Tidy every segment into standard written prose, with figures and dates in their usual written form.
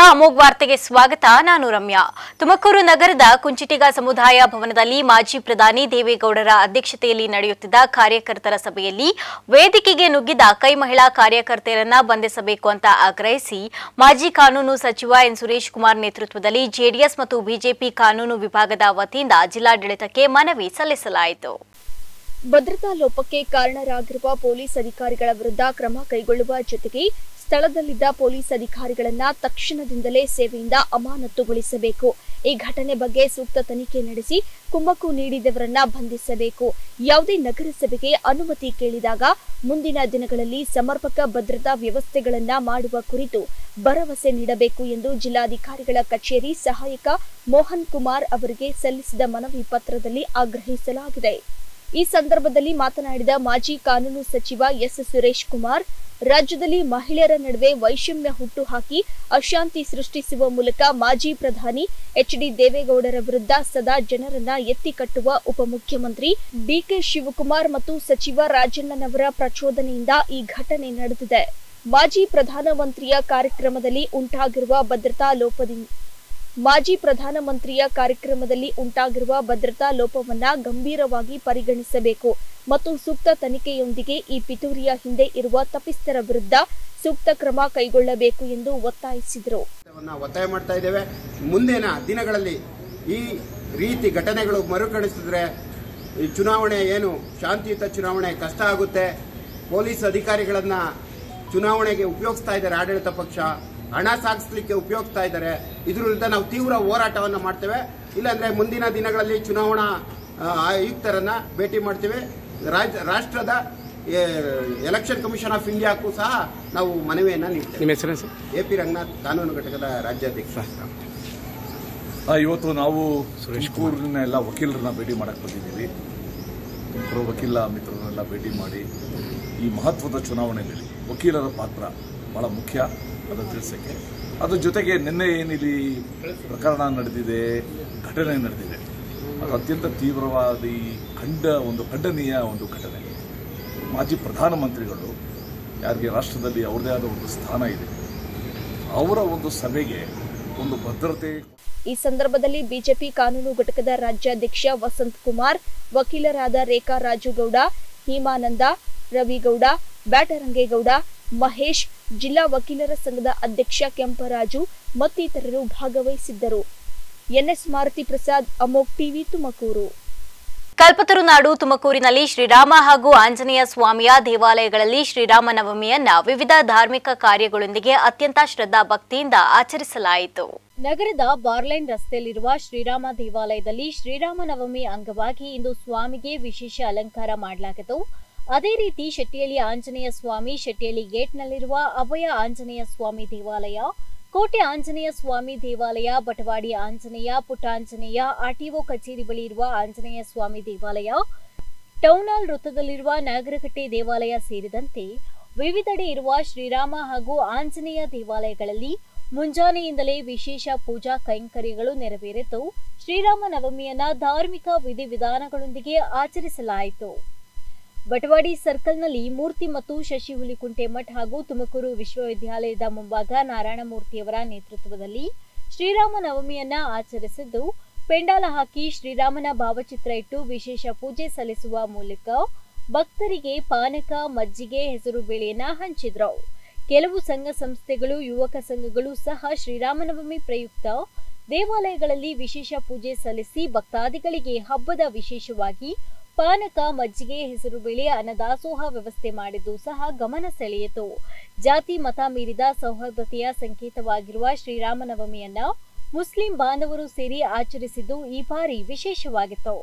ಅಮೋಘ್ ವಾರ್ತೆಗೆ ಸ್ವಾಗತ. ನಾನು ರಮ್ಯಾ. ತುಮಕೂರು ನಗರದ ಕುಂಚಿಟಿಗ ಸಮುದಾಯ ಭವನದಲ್ಲಿ ಮಾಜಿ ಪ್ರಧಾನಿ ದೇವೇಗೌಡರ ಅಧ್ಯಕ್ಷತೆಯಲ್ಲಿ ನಡೆಯುತ್ತಿದ್ದ ಕಾರ್ಯಕರ್ತರ ಸಭೆಯಲ್ಲಿ ವೇದಿಕೆಗೆ ನುಗ್ಗಿದ ಕೈ ಮಹಿಳಾ ಕಾರ್ಯಕರ್ತೆಯರನ್ನ ಬಂಧಿಸಬೇಕು ಅಂತ ಆಗ್ರಹಿಸಿ ಮಾಜಿ ಕಾನೂನು ಸಚಿವ ಎನ್ ಸುರೇಶ್ ಕುಮಾರ್ ನೇತೃತ್ವದಲ್ಲಿ ಜೆಡಿಎಸ್ ಮತ್ತು ಬಿಜೆಪಿ ಕಾನೂನು ವಿಭಾಗದ ವತಿಯಿಂದ ಜಿಲ್ಲಾಡಳಿತಕ್ಕೆ ಮನವಿ ಸಲ್ಲಿಸಲಾಯಿತು. ಭದ್ರತಾ ಲೋಪಕ್ಕೆ ಕಾರಣರಾಗಿರುವ ಪೊಲೀಸ್ ಅಧಿಕಾರಿಗಳ ವಿರುದ್ಧ ಕ್ರಮ ಕೈಗೊಳ್ಳುವ ಜೊತೆಗೆ ಸ್ಥಳದಲ್ಲಿದ್ದ ಪೊಲೀಸ್ ಅಧಿಕಾರಿಗಳನ್ನ ತಕ್ಷಣದಿಂದಲೇ ಸೇವೆಯಿಂದ ಅಮಾನತುಗೊಳಿಸಬೇಕು. ಈ ಘಟನೆ ಬಗ್ಗೆ ಸೂಕ್ತ ತನಿಖೆ ನಡೆಸಿ ಕುಮ್ಮಕ್ಕು ನೀಡಿದವರನ್ನ ಬಂಧಿಸಬೇಕು. ಯಾವುದೇ ನಗರಸಭೆಗೆ ಅನುಮತಿ ಕೇಳಿದಾಗ ಮುಂದಿನ ದಿನಗಳಲ್ಲಿ ಸಮರ್ಪಕ ಭದ್ರತಾ ವ್ಯವಸ್ಥೆಗಳನ್ನ ಮಾಡುವ ಕುರಿತು ಭರವಸೆ ನೀಡಬೇಕು ಎಂದು ಜಿಲ್ಲಾಧಿಕಾರಿಗಳ ಕಚೇರಿ ಸಹಾಯಕ ಮೋಹನ್ ಕುಮಾರ್ ಅವರಿಗೆ ಸಲ್ಲಿಸಿದ ಮನವಿ ಪತ್ರದಲ್ಲಿ ಆಗ್ರಹಿಸಲಾಗಿದೆ. ಈ ಸಂದರ್ಭದಲ್ಲಿ ಮಾತನಾಡಿದ ಮಾಜಿ ಕಾನೂನು ಸಚಿವ ಎಸ್ ಸುರೇಶ್ ಕುಮಾರ್, ರಾಜ್ಯದಲ್ಲಿ ಮಹಿಳೆಯರ ನಡುವೆ ವೈಷಮ್ಯ ಹುಟ್ಟುಹಾಕಿ ಅಶಾಂತಿ ಸೃಷ್ಟಿಸುವ ಮೂಲಕ ಮಾಜಿ ಪ್ರಧಾನಿ ಎಚ್.ಡಿ. ದೇವೇಗೌಡರ ವಿರುದ್ಧ ಸದಾ ಜನರನ್ನ ಎತ್ತಿಕಟ್ಟುವ ಉಪಮುಖ್ಯಮಂತ್ರಿ ಡಿ.ಕೆ. ಶಿವಕುಮಾರ್ ಮತ್ತು ಸಚಿವ ರಾಜಣ್ಣನವರ ಪ್ರಚೋದನೆಯಿಂದ ಈ ಘಟನೆ ನಡೆದಿದೆ. ಮಾಜಿ ಪ್ರಧಾನಮಂತ್ರಿಯ ಕಾರ್ಯಕ್ರಮದಲ್ಲಿ ಉಂಟಾಗಿರುವ ಭದ್ರತಾ ಲೋಪವನ್ನ ಗಂಭೀರವಾಗಿ ಪರಿಗಣಿಸಬೇಕು ಮತ್ತು ಸೂಕ್ತ ತನಿಖೆಯೊಂದಿಗೆ ಈ ಪಿತೂರಿಯ ಹಿಂದೆ ಇರುವ ತಪ್ಪಿಸ್ಥರ ವಿರುದ್ಧ ಸೂಕ್ತ ಕ್ರಮ ಕೈಗೊಳ್ಳಬೇಕು ಎಂದು ಒತ್ತಾಯಿಸಿದರು. ಒತ್ತಾಯ ಮಾಡ್ತಾ ಇದ್ದೇವೆ. ಮುಂದಿನ ದಿನಗಳಲ್ಲಿ ಈ ರೀತಿ ಘಟನೆಗಳು ಮರುಕಳಿಸಿದ್ರೆ ಈ ಚುನಾವಣೆ ಶಾಂತಿಯುತ ಚುನಾವಣೆ ಕಷ್ಟ ಆಗುತ್ತೆ. ಪೊಲೀಸ್ ಅಧಿಕಾರಿಗಳನ್ನ ಚುನಾವಣೆಗೆ ಉಪಯೋಗಿಸ್ತಾ ಇದ್ದಾರೆ ಆಡಳಿತ ಪಕ್ಷ, ಹಣ ಸಾಗಿಸಲಿಕ್ಕೆ ಉಪಯೋಗಿಸ್ತಾ ಇದ್ದಾರೆ. ಇದರ ವಿರುದ್ಧ ನಾವು ತೀವ್ರ ಹೋರಾಟವನ್ನು ಮಾಡ್ತೇವೆ. ಇಲ್ಲಾಂದ್ರೆ ಮುಂದಿನ ದಿನಗಳಲ್ಲಿ ಚುನಾವಣಾ ಆಯುಕ್ತರನ್ನ ಭೇಟಿ ಮಾಡ್ತೇವೆ. ರಾಷ್ಟ್ರದ ಎಲೆಕ್ಷನ್ ಕಮಿಷನ್ ಆಫ್ ಇಂಡಿಯಾಕ್ಕೂ ಸಹ ನಾವು ಮನವಿಯನ್ನ ನೀಡ್ತೇವೆ. ನಿಮ್ಮ ಹೆಸರು ಸರ್? ಎಪಿ ರಂಗನಾಥ್, ಕಾನೂನು ಘಟಕದ ರಾಜ್ಯಾಧ್ಯಕ್ಷ. ಇವತ್ತು ನಾವು ತುಮಕೂರಿನ ಎಲ್ಲ ವಕೀಲರನ್ನ ಭೇಟಿ ಮಾಡಕ್ಕೆ ಬಂದಿದ್ದೀವಿ. ತುಮಕೂರು ವಕೀಲ ಮಿತ್ರರನ್ನೆಲ್ಲ ಭೇಟಿ ಮಾಡಿ ಈ ಮಹತ್ವದ ಚುನಾವಣೆಯಲ್ಲಿ ವಕೀಲರ ಪಾತ್ರ ಬಹಳ ಮುಖ್ಯ ಅದನ್ನು ತಿಳಿಸೋಕ್ಕೆ. ಅದ್ರ ಜೊತೆಗೆ ನಿನ್ನೆ ಏನಿಲ್ಲಿ ಪ್ರಕರಣ ನಡೆದಿದೆ, ಘಟನೆ ನಡೆದಿದೆ, ಅದು ಅತ್ಯಂತ ತೀವ್ರವಾದ ಖಂಡನೀಯ ಒಂದು ಘಟನೆ. ಮಾಜಿ ಪ್ರಧಾನಮಂತ್ರಿಗಳು ಯಾರಿಗೆ ರಾಷ್ಟ್ರದಲ್ಲಿ ಅವ್ರದೇ ಆದ ಒಂದು ಸ್ಥಾನ ಇದೆ, ಅವರ ಒಂದು ಸಭೆಗೆ ಒಂದು ಭದ್ರತೆ. ಈ ಸಂದರ್ಭದಲ್ಲಿ ಬಿಜೆಪಿ ಕಾನೂನು ಘಟಕದ ರಾಜ್ಯಾಧ್ಯಕ್ಷ ವಸಂತ್ ಕುಮಾರ್, ವಕೀಲರಾದ ರೇಖಾ ರಾಜುಗೌಡ, ಹೇಮಾನಂದ, ರವಿಗೌಡ, ಬ್ಯಾಟರಂಗೇಗೌಡ, ಮಹೇಶ್, ಜಿಲ್ಲಾ ವಕೀಲರ ಸಂಘದ ಅಧ್ಯಕ್ಷ ಕೆಂಪರಾಜು ಮತ್ತಿತರರು ಭಾಗವಹಿಸಿದ್ದರು. NS Maruti Prasad, Amogh TV, Tumakuru. ಕಲ್ಪತರು ನಾಡು ತುಮಕೂರಿನಲ್ಲಿ ಶ್ರೀರಾಮ ಹಾಗೂ ಆಂಜನೇಯ ಸ್ವಾಮಿಯ ದೇವಾಲಯಗಳಲ್ಲಿ ಶ್ರೀರಾಮನವಮಿಯನ್ನ ವಿವಿಧ ಧಾರ್ಮಿಕ ಕಾರ್ಯಗಳೊಂದಿಗೆ ಅತ್ಯಂತ ಶ್ರದ್ಧಾ ಭಕ್ತಿಯಿಂದ ಆಚರಿಸಲಾಯಿತು. ನಗರದ ಬಾರ್ಲೈನ್ ರಸ್ತೆಯಲ್ಲಿರುವ ಶ್ರೀರಾಮ ದೇವಾಲಯದಲ್ಲಿ ಶ್ರೀರಾಮನವಮಿ ಅಂಗವಾಗಿ ಇಂದು ಸ್ವಾಮಿಗೆ ವಿಶೇಷ ಅಲಂಕಾರ ಮಾಡಲಾಗಿತ್ತು. ಅದೇ ರೀತಿ ಶೆಟ್ಟಿಹಳ್ಳಿ ಆಂಜನೇಯ ಸ್ವಾಮಿ, ಶೆಟ್ಟಿಹಳ್ಳಿ ಗೇಟ್ನಲ್ಲಿರುವ ಅಭಯ ಆಂಜನೇಯ ಸ್ವಾಮಿ ದೇವಾಲಯ, ಕೋಟೆ ಆಂಜನೇಯ ಸ್ವಾಮಿ ದೇವಾಲಯ, ಬಟವಾಡಿ ಆಂಜನೇಯ, ಪುಟ್ಟಾಂಜನೇಯ, ಆರ್ಟಿಒ ಕಚೇರಿ ಬಳಿ ಇರುವ ಆಂಜನೇಯ ಸ್ವಾಮಿ ದೇವಾಲಯ, ಟೌನ್ ಹಾಲ್ ವೃತ್ತದಲ್ಲಿರುವ ನಾಗರಕಟ್ಟೆ ದೇವಾಲಯ ಸೇರಿದಂತೆ ವಿವಿಧೆಡೆ ಇರುವ ಶ್ರೀರಾಮ ಹಾಗೂ ಆಂಜನೇಯ ದೇವಾಲಯಗಳಲ್ಲಿ ಮುಂಜಾನೆಯಿಂದಲೇ ವಿಶೇಷ ಪೂಜಾ ಕೈಂಕರ್ಯಗಳು ನೆರವೇರಿದ್ದು ಶ್ರೀರಾಮ ನವಮಿಯನ್ನ ಧಾರ್ಮಿಕ ವಿಧಿವಿಧಾನಗಳೊಂದಿಗೆ ಆಚರಿಸಲಾಯಿತು. ಬಟವಾಡಿ ಸರ್ಕಲ್ನಲ್ಲಿ ಮೂರ್ತಿ ಮತ್ತು ಶಶಿ ಹುಲಿಕುಂಟೆ ಮಠ್ ಹಾಗೂ ತುಮಕೂರು ವಿಶ್ವವಿದ್ಯಾಲಯದ ಮುಂಭಾಗ ನಾರಾಯಣಮೂರ್ತಿಯವರ ನೇತೃತ್ವದಲ್ಲಿ ಶ್ರೀರಾಮ ನವಮಿಯನ್ನ ಆಚರಿಸಿದ್ದು, ಪೆಂಡಾಲ ಹಾಕಿ ಶ್ರೀರಾಮನ ಭಾವಚಿತ್ರ ಇಟ್ಟು ವಿಶೇಷ ಪೂಜೆ ಸಲ್ಲಿಸುವ ಮೂಲಕ ಭಕ್ತರಿಗೆ ಪಾನಕ, ಮಜ್ಜಿಗೆ, ಹೆಸರು ಬೇಳೆಯನ್ನ ಹಂಚಿದ್ರು. ಕೆಲವು ಸಂಘ ಸಂಸ್ಥೆಗಳು, ಯುವಕ ಸಂಘಗಳು ಸಹ ಶ್ರೀರಾಮನವಮಿ ಪ್ರಯುಕ್ತ ದೇವಾಲಯಗಳಲ್ಲಿ ವಿಶೇಷ ಪೂಜೆ ಸಲ್ಲಿಸಿ ಭಕ್ತಾದಿಗಳಿಗೆ ಹಬ್ಬದ ವಿಶೇಷವಾಗಿ ಪಾನಕ, ಮಜ್ಜಿಗೆ, ಹೆಸರುಬೇಳೆ, ಅನ್ನದಾಸೋಹ ವ್ಯವಸ್ಥೆ ಮಾಡಿದ್ದು ಸಹ ಗಮನ ಸೆಳೆಯಿತು. ಜಾತಿ ಮತ ಮೀರಿದ ಸೌಹಾರ್ದತೆಯ ಸಂಕೇತವಾಗಿರುವ ಶ್ರೀರಾಮನವಮಿಯನ್ನ ಮುಸ್ಲಿಂ ಬಾಂಧವರು ಸೇರಿ ಆಚರಿಸಿದ್ದು ಈ ಬಾರಿ ವಿಶೇಷವಾಗಿತ್ತು.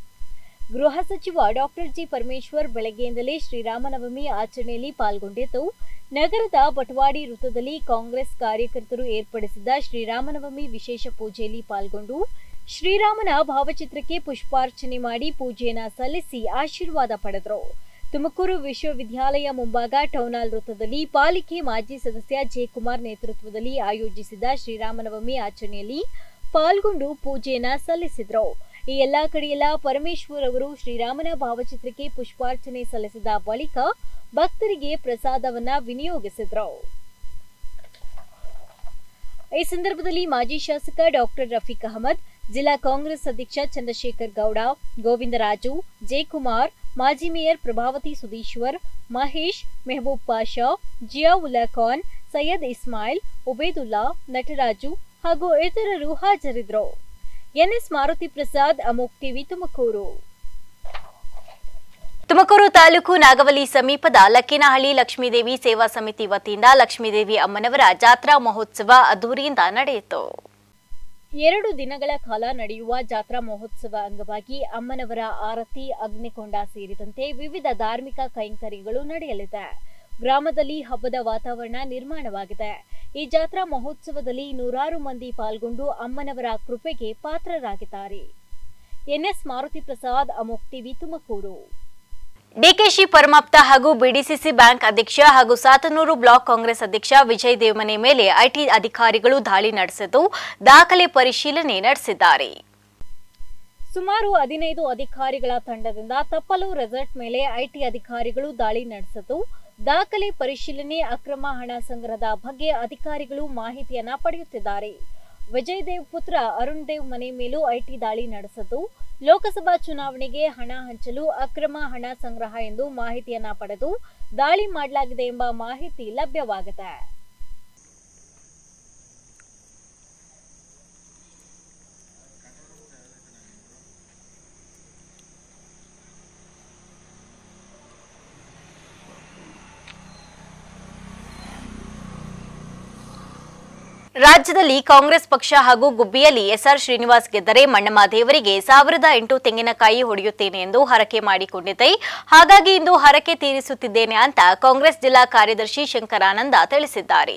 ಗೃಹ ಸಚಿವ ಡಾಕ್ಟರ್ ಜಿ. ಪರಮೇಶ್ವರ್ ಬೆಳಗ್ಗೆಯಿಂದಲೇ ಶ್ರೀರಾಮನವಮಿ ಆಚರಣೆಯಲ್ಲಿ ಪಾಲ್ಗೊಂಡಿದ್ದು, ನಗರದ ಬಟವಾಡಿ ವೃತ್ತದಲ್ಲಿ ಕಾಂಗ್ರೆಸ್ ಕಾರ್ಯಕರ್ತರು ಏರ್ಪಡಿಸಿದ್ದ ಶ್ರೀರಾಮನವಮಿ ವಿಶೇಷ ಪೂಜೆಯಲ್ಲಿ ಪಾಲ್ಗೊಂಡು ಶ್ರೀರಾಮನ ಭಾವಚಿತ್ರಕ್ಕೆ ಪುಷ್ಪಾರ್ಚನೆ ಮಾಡಿ ಪೂಜೆಯನ್ನ ಸಲ್ಲಿಸಿ ಆಶೀರ್ವಾದ ಪಡೆದರು. ತುಮಕೂರು ವಿಶ್ವವಿದ್ಯಾಲಯ ಮುಂಭಾಗ ಟೌನ್ ಹಾಲ್ ವೃತ್ತದಲ್ಲಿ ಪಾಲಿಕೆ ಮಾಜಿ ಸದಸ್ಯ ಜಯಕುಮಾರ್ ನೇತೃತ್ವದಲ್ಲಿ ಆಯೋಜಿಸಿದ ಶ್ರೀರಾಮನವಮಿ ಆಚರಣೆಯಲ್ಲಿ ಪಾಲ್ಗೊಂಡು ಪೂಜೆಯನ್ನ ಸಲ್ಲಿಸಿದರು. ಈ ಎಲ್ಲಾ ಕಡೆಯೆಲ್ಲ ಪರಮೇಶ್ವರ್ ಅವರು ಶ್ರೀರಾಮನ ಭಾವಚಿತ್ರಕ್ಕೆ ಪುಷ್ಪಾರ್ಚನೆ ಸಲ್ಲಿಸಿದ ಬಳಿಕ ಭಕ್ತರಿಗೆ ಪ್ರಸಾದವನ್ನ ವಿನಿಯೋಗಿಸಿದರು. ಈ ಸಂದರ್ಭದಲ್ಲಿ ಮಾಜಿ ಶಾಸಕ ಡಾಕ್ಟರ್ ರಫೀಕ್ ಅಹಮದ್, ಜಿಲ್ಲಾ ಕಾಂಗ್ರೆಸ್ ಅಧ್ಯಕ್ಷ ಚಂದ್ರಶೇಖರ್ ಗೌಡ, ಗೋವಿಂದರಾಜು, ಜಯಕುಮಾರ್, ಮಾಜಿ ಮೇಯರ್ ಪ್ರಭಾವತಿ ಸುಧೀಶ್ವರ್, ಮಹೇಶ್, ಮೆಹಬೂಬ್ ಪಾಷಾ, ಜಿಯಾವುಲ್ಲಾ ಖಾನ್, ಸೈಯದ್ ಇಸ್ಮಾಯಿಲ್, ಉಬೇದುಲ್ಲಾ, ನಟರಾಜು ಹಾಗೂ ಇತರರು ಹಾಜರಿದ್ದರು. NS Maruti Prasad, Amogh TV, Tumakuru. ತುಮಕೂರು ತಾಲೂಕು ನಾಗವಲಿ ಸಮೀಪದ ಲಕ್ಕಿನಹಳ್ಳಿ ಲಕ್ಷ್ಮೀದೇವಿ ಸೇವಾ ಸಮಿತಿ ವತಿಯಿಂದ ಲಕ್ಷ್ಮೀದೇವಿ ಅಮ್ಮನವರ ಜಾತ್ರಾ ಮಹೋತ್ಸವ ಅದ್ದೂರಿಯಿಂದ ನಡೆಯಿತು. 2 ದಿನಗಳ ಕಾಲ ನಡೆಯುವ ಜಾತ್ರಾ ಮಹೋತ್ಸವ ಅಂಗವಾಗಿ ಅಮ್ಮನವರ ಆರತಿ, ಅಗ್ನಿಕೊಂಡ ಸೇರಿದಂತೆ ವಿವಿಧ ಧಾರ್ಮಿಕ ಕೈಂಕರ್ಯಗಳು ನಡೆಯಲಿದೆ. ಗ್ರಾಮದಲ್ಲಿ ಹಬ್ಬದ ವಾತಾವರಣ ನಿರ್ಮಾಣವಾಗಿದೆ. ಈ ಜಾತ್ರಾ ಮಹೋತ್ಸವದಲ್ಲಿ ನೂರಾರು ಮಂದಿ ಪಾಲ್ಗೊಂಡು ಅಮ್ಮನವರ ಕೃಪೆಗೆ ಪಾತ್ರರಾಗಿದ್ದಾರೆ. N S Maruti Prasad, Amogh TV, Tumakuru. ಡಿಕೆಶಿ ಪರಮಾಪ್ತ ಹಾಗೂ ಬಿಡಿಸಿಸಿ ಬ್ಯಾಂಕ್ ಅಧ್ಯಕ್ಷ ಹಾಗೂ ಸಾತನೂರು ಬ್ಲಾಕ್ ಕಾಂಗ್ರೆಸ್ ಅಧ್ಯಕ್ಷ ವಿಜಯ್ ದೇವ್ ಮನೆ ಮೇಲೆ ಐಟಿ ಅಧಿಕಾರಿಗಳು ದಾಳಿ ನಡೆಸಿದ್ದು ದಾಖಲೆ ಪರಿಶೀಲನೆ ನಡೆಸಿದ್ದಾರೆ. ಸುಮಾರು 15 ಅಧಿಕಾರಿಗಳ ತಂಡದಿಂದ ತಪ್ಪಲು ರೆಸಾರ್ಟ್ ಮೇಲೆ ಐಟಿ ಅಧಿಕಾರಿಗಳು ದಾಳಿ ನಡೆಸಿದ್ದು ದಾಖಲೆ ಪರಿಶೀಲನೆ, ಅಕ್ರಮ ಹಣ ಸಂಗ್ರಹದ ಬಗ್ಗೆ ಅಧಿಕಾರಿಗಳು ಮಾಹಿತಿಯನ್ನ ಪಡೆಯುತ್ತಿದ್ದಾರೆ. ವಿಜಯ್ ದೇವ್ ಪುತ್ರ ಅರುಣ್ ದೇವ್ ಮನೆ ಮೇಲೂ ಐಟಿ ದಾಳಿ ನಡೆಸಿದ್ದು ಲೋಕಸಭಾ ಚುನಾವಣೆಗೆ ಹಣ ಹಂಚಲು ಅಕ್ರಮ ಹಣ ಸಂಗ್ರಹ ಎಂದು ಮಾಹಿತಿಯನ್ನ ಪಡೆದು ದಾಳಿ ಮಾಡಲಾಗಿದೆ ಎಂಬ ಮಾಹಿತಿ ಲಭ್ಯವಾಗಿದೆ. ರಾಜ್ಯದಲ್ಲಿ ಕಾಂಗ್ರೆಸ್ ಪಕ್ಷ ಹಾಗೂ ಗುಬ್ಬಿಯಲ್ಲಿ ಎಸ್ಆರ್ ಶ್ರೀನಿವಾಸ್ ಗೆದ್ದರೆ ಮಣ್ಣಮ್ಮ ದೇವರಿಗೆ 1008 ತೆಂಗಿನಕಾಯಿ ಹೊಡೆಯುತ್ತೇನೆ ಎಂದು ಹರಕೆ ಮಾಡಿಕೊಂಡಿದ್ದೆ. ಹಾಗಾಗಿ ಇಂದು ಹರಕೆ ತೀರಿಸುತ್ತಿದ್ದೇನೆ ಅಂತ ಕಾಂಗ್ರೆಸ್ ಜಿಲ್ಲಾ ಕಾರ್ಯದರ್ಶಿ ಶಂಕರಾನಂದ ತಿಳಿಸಿದ್ದಾರೆ.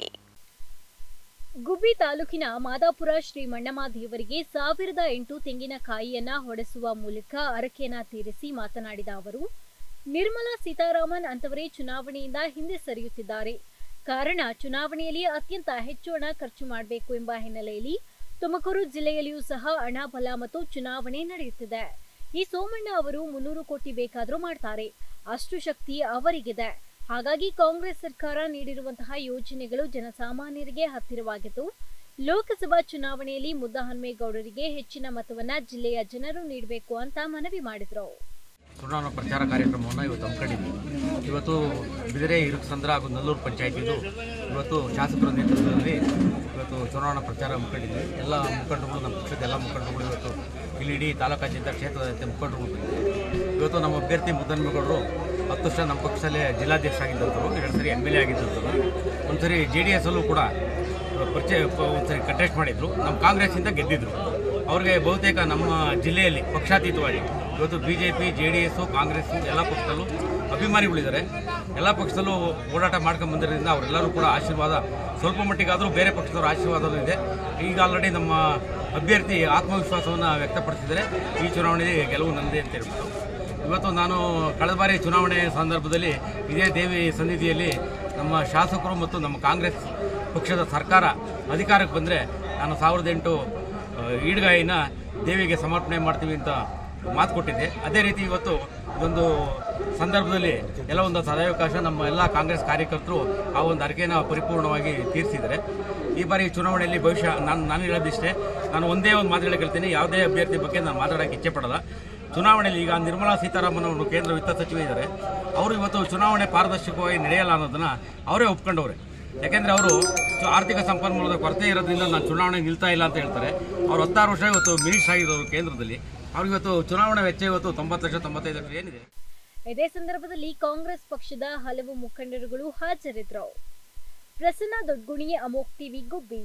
ಗುಬ್ಬಿ ತಾಲೂಕಿನ ಮಾದಾಪುರ ಶ್ರೀ ಮಣ್ಣಮ್ಮ ದೇವರಿಗೆ 1008 ತೆಂಗಿನಕಾಯಿಯನ್ನ ಹೊಡೆಸುವ ಮೂಲಕ ಹರಕೆಯನ್ನ ತೀರಿಸಿ ಮಾತನಾಡಿದ ಅವರು, ನಿರ್ಮಲಾ ಸೀತಾರಾಮನ್ ಅಂತವರೇ ಚುನಾವಣೆಯಿಂದ ಹಿಂದೆ ಸರಿಯುತ್ತಿದ್ದಾರೆ. ಕಾರಣ ಚುನಾವಣೆಯಲ್ಲಿ ಅತ್ಯಂತ ಹೆಚ್ಚು ಹಣ ಖರ್ಚು ಮಾಡಬೇಕು ಎಂಬ ಹಿನ್ನೆಲೆಯಲ್ಲಿ ತುಮಕೂರು ಜಿಲ್ಲೆಯಲ್ಲಿಯೂ ಸಹ ಹಣ ಬಲ ಮತ್ತು ಚುನಾವಣೆ ನಡೆಯುತ್ತಿದೆ. ಈ ಸೋಮಣ್ಣ ಅವರು 300 ಕೋಟಿ ಬೇಕಾದರೂ ಮಾಡ್ತಾರೆ, ಅಷ್ಟು ಶಕ್ತಿ ಅವರಿಗಿದೆ. ಹಾಗಾಗಿ ಕಾಂಗ್ರೆಸ್ ಸರ್ಕಾರ ನೀಡಿರುವಂತಹ ಯೋಜನೆಗಳು ಜನಸಾಮಾನ್ಯರಿಗೆ ಹತ್ತಿರವಾಗಿದ್ದು ಲೋಕಸಭಾ ಚುನಾವಣೆಯಲ್ಲಿ ಮುದ್ದಹನುಮೇಗೌಡರಿಗೆ ಹೆಚ್ಚಿನ ಮತವನ್ನ ಜಿಲ್ಲೆಯ ಜನರು ನೀಡಬೇಕು ಅಂತ ಮನವಿ ಮಾಡಿದರು. ಚುನಾವಣಾ ಪ್ರಚಾರ ಕಾರ್ಯಕ್ರಮವನ್ನು ಇವತ್ತು ಹಮ್ಮಿಕೊಂಡಿದ್ವಿ. ಇವತ್ತು ಬಿದಿರೆ, ಇರುಕ್ಸಂದ್ರ ಹಾಗೂ ನಲ್ಲೂರು ಪಂಚಾಯತಿದು ಇವತ್ತು ಶಾಸಕರ ನೇತೃತ್ವದಲ್ಲಿ ಇವತ್ತು ಚುನಾವಣಾ ಪ್ರಚಾರ ಹಮ್ಮಿಕೊಂಡಿದ್ವಿ. ಎಲ್ಲ ಮುಖಂಡರುಗಳು, ನಮ್ಮ ಪಕ್ಷದ ಎಲ್ಲ ಮುಖಂಡರುಗಳು ಇವತ್ತು ಇಲ್ಲಿ ಇಡೀ ತಾಲೂಕಾದ್ಯಂತ ಕ್ಷೇತ್ರದ ಮುಖಂಡರುಗಳು ಬಂದಿದ್ದಾರೆ. ಇವತ್ತು ನಮ್ಮ ಅಭ್ಯರ್ಥಿ ಮುದ್ದಹನುಮೇಗೌಡರು 10 ವರ್ಷ ನಮ್ಮ ಪಕ್ಷದಲ್ಲೇ ಜಿಲ್ಲಾಧ್ಯಕ್ಷ ಆಗಿದ್ದಂಥವ್ರು, 2 ಸರಿ MLA ಆಗಿದ್ದಂಥವ್ರು, ಒಂದು ಸರಿ JDS ಅಲ್ಲೂ ಕೂಡ ಒಂದು ಸರಿ ಕಂಟೆಸ್ಟ್ ಮಾಡಿದ್ರು. ನಮ್ಮ ಕಾಂಗ್ರೆಸ್ಸಿಂದ ಗೆದ್ದಿದ್ರು. ಅವ್ರಿಗೆ ಬಹುತೇಕ ನಮ್ಮ ಜಿಲ್ಲೆಯಲ್ಲಿ ಪಕ್ಷಾತೀತವಾಗಿ ಇವತ್ತು BJP, JDS, ಕಾಂಗ್ರೆಸ್ ಎಲ್ಲ ಪಕ್ಷದಲ್ಲೂ ಅಭಿಮಾನಿಗಳಿದ್ದಾರೆ. ಎಲ್ಲ ಪಕ್ಷದಲ್ಲೂ ಓಡಾಟ ಮಾಡ್ಕೊಂಡು ಬಂದಿರೋದ್ರಿಂದ ಅವರೆಲ್ಲರೂ ಕೂಡ ಆಶೀರ್ವಾದ ಸ್ವಲ್ಪ ಮಟ್ಟಿಗಾದರೂ ಬೇರೆ ಪಕ್ಷದವರ ಆಶೀರ್ವಾದವೂ ಇದೆ. ಈಗ ಆಲ್ರೆಡಿ ನಮ್ಮ ಅಭ್ಯರ್ಥಿ ಆತ್ಮವಿಶ್ವಾಸವನ್ನು ವ್ಯಕ್ತಪಡಿಸಿದರೆ ಈ ಚುನಾವಣೆಯಲ್ಲಿ ಗೆಲುವು ನನ್ನದೇ ಅಂತ ಹೇಳ್ಬಿಟ್ಟು ಇವತ್ತು ನಾನು ಕಳೆದ ಬಾರಿ ಚುನಾವಣೆ ಸಂದರ್ಭದಲ್ಲಿ ಇದೇ ದೇವಿ ಸನ್ನಿಧಿಯಲ್ಲಿ ನಮ್ಮ ಶಾಸಕರು ಮತ್ತು ನಮ್ಮ ಕಾಂಗ್ರೆಸ್ ಪಕ್ಷದ ಸರ್ಕಾರ ಅಧಿಕಾರಕ್ಕೆ ಬಂದರೆ ನಾನು 1008 ಈಡ್ಗಾಯಿನ ದೇವಿಗೆ ಸಮರ್ಪಣೆ ಮಾಡ್ತೀವಿ ಅಂತ ಮಾತು ಕೊಟ್ಟಿದ್ದೆ. ಅದೇ ರೀತಿ ಇವತ್ತು ಇದೊಂದು ಸಂದರ್ಭದಲ್ಲಿ ಎಲ್ಲ ಒಂದು ಸದಾವಕಾಶ ನಮ್ಮ ಎಲ್ಲ ಕಾಂಗ್ರೆಸ್ ಕಾರ್ಯಕರ್ತರು ಆ ಒಂದು ಅರಿಕೆಯನ್ನು ಪರಿಪೂರ್ಣವಾಗಿ ತೀರಿಸಿದ್ದಾರೆ. ಈ ಬಾರಿ ಚುನಾವಣೆಯಲ್ಲಿ ಭವಿಷ್ಯ ನಾನು ಹೇಳೋದಿಷ್ಟೇ, ನಾನು ಒಂದೇ ಒಂದು ಮಾತುಗಳು ಹೇಳ್ತೀನಿ, ಯಾವುದೇ ಅಭ್ಯರ್ಥಿ ಬಗ್ಗೆ ನಾನು ಮಾತಾಡೋಕ್ಕೆ ಇಚ್ಛೆ ಪಡಲ್ಲ. ಚುನಾವಣೆಯಲ್ಲಿ ಈಗ ನಿರ್ಮಲಾ ಸೀತಾರಾಮನ್ ಅವರು ಕೇಂದ್ರ ವಿತ್ತ ಸಚಿವ ಇದ್ದಾರೆ. ಅವರು ಇವತ್ತು ಚುನಾವಣೆ ಪಾರದರ್ಶಕವಾಗಿ ನಡೆಯಲ್ಲ ಅನ್ನೋದನ್ನು ಅವರೇ ಒಪ್ಕೊಂಡವ್ರೆ. ಯಾಕೆಂದರೆ ಅವರು ಆರ್ಥಿಕ ಸಂಪನ್ಮೂಲದ ಕೊರತೆ ಇರೋದ್ರಿಂದ ನಾನು ಚುನಾವಣೆ ನಿಲ್ತಾ ಇಲ್ಲ ಅಂತ ಹೇಳ್ತಾರೆ. ಅವರು 16 ವರ್ಷ ಇವತ್ತು ಮಿನಿಸ್ಟರ್ ಆಗಿರೋರು ಕೇಂದ್ರದಲ್ಲಿ. ಅವ್ರಿಗೆ ಇವತ್ತು ಚುನಾವಣಾ ವೆಚ್ಚ ಇವತ್ತು 90 ಲಕ್ಷ 95 ಲಕ್ಷ ಏನಿದೆ. ಇದೇ ಸಂದರ್ಭದಲ್ಲಿ ಕಾಂಗ್ರೆಸ್ ಪಕ್ಷದ ಹಲವು ಮುಖಂಡರುಗಳು ಹಾಜರಿದ್ದರು. ಪ್ರಸನ್ನ ದೊಡ್ಗುಣಿ, ಅಮೋಕ್ ಟಿವಿ, ಗುಬ್ಬಿ.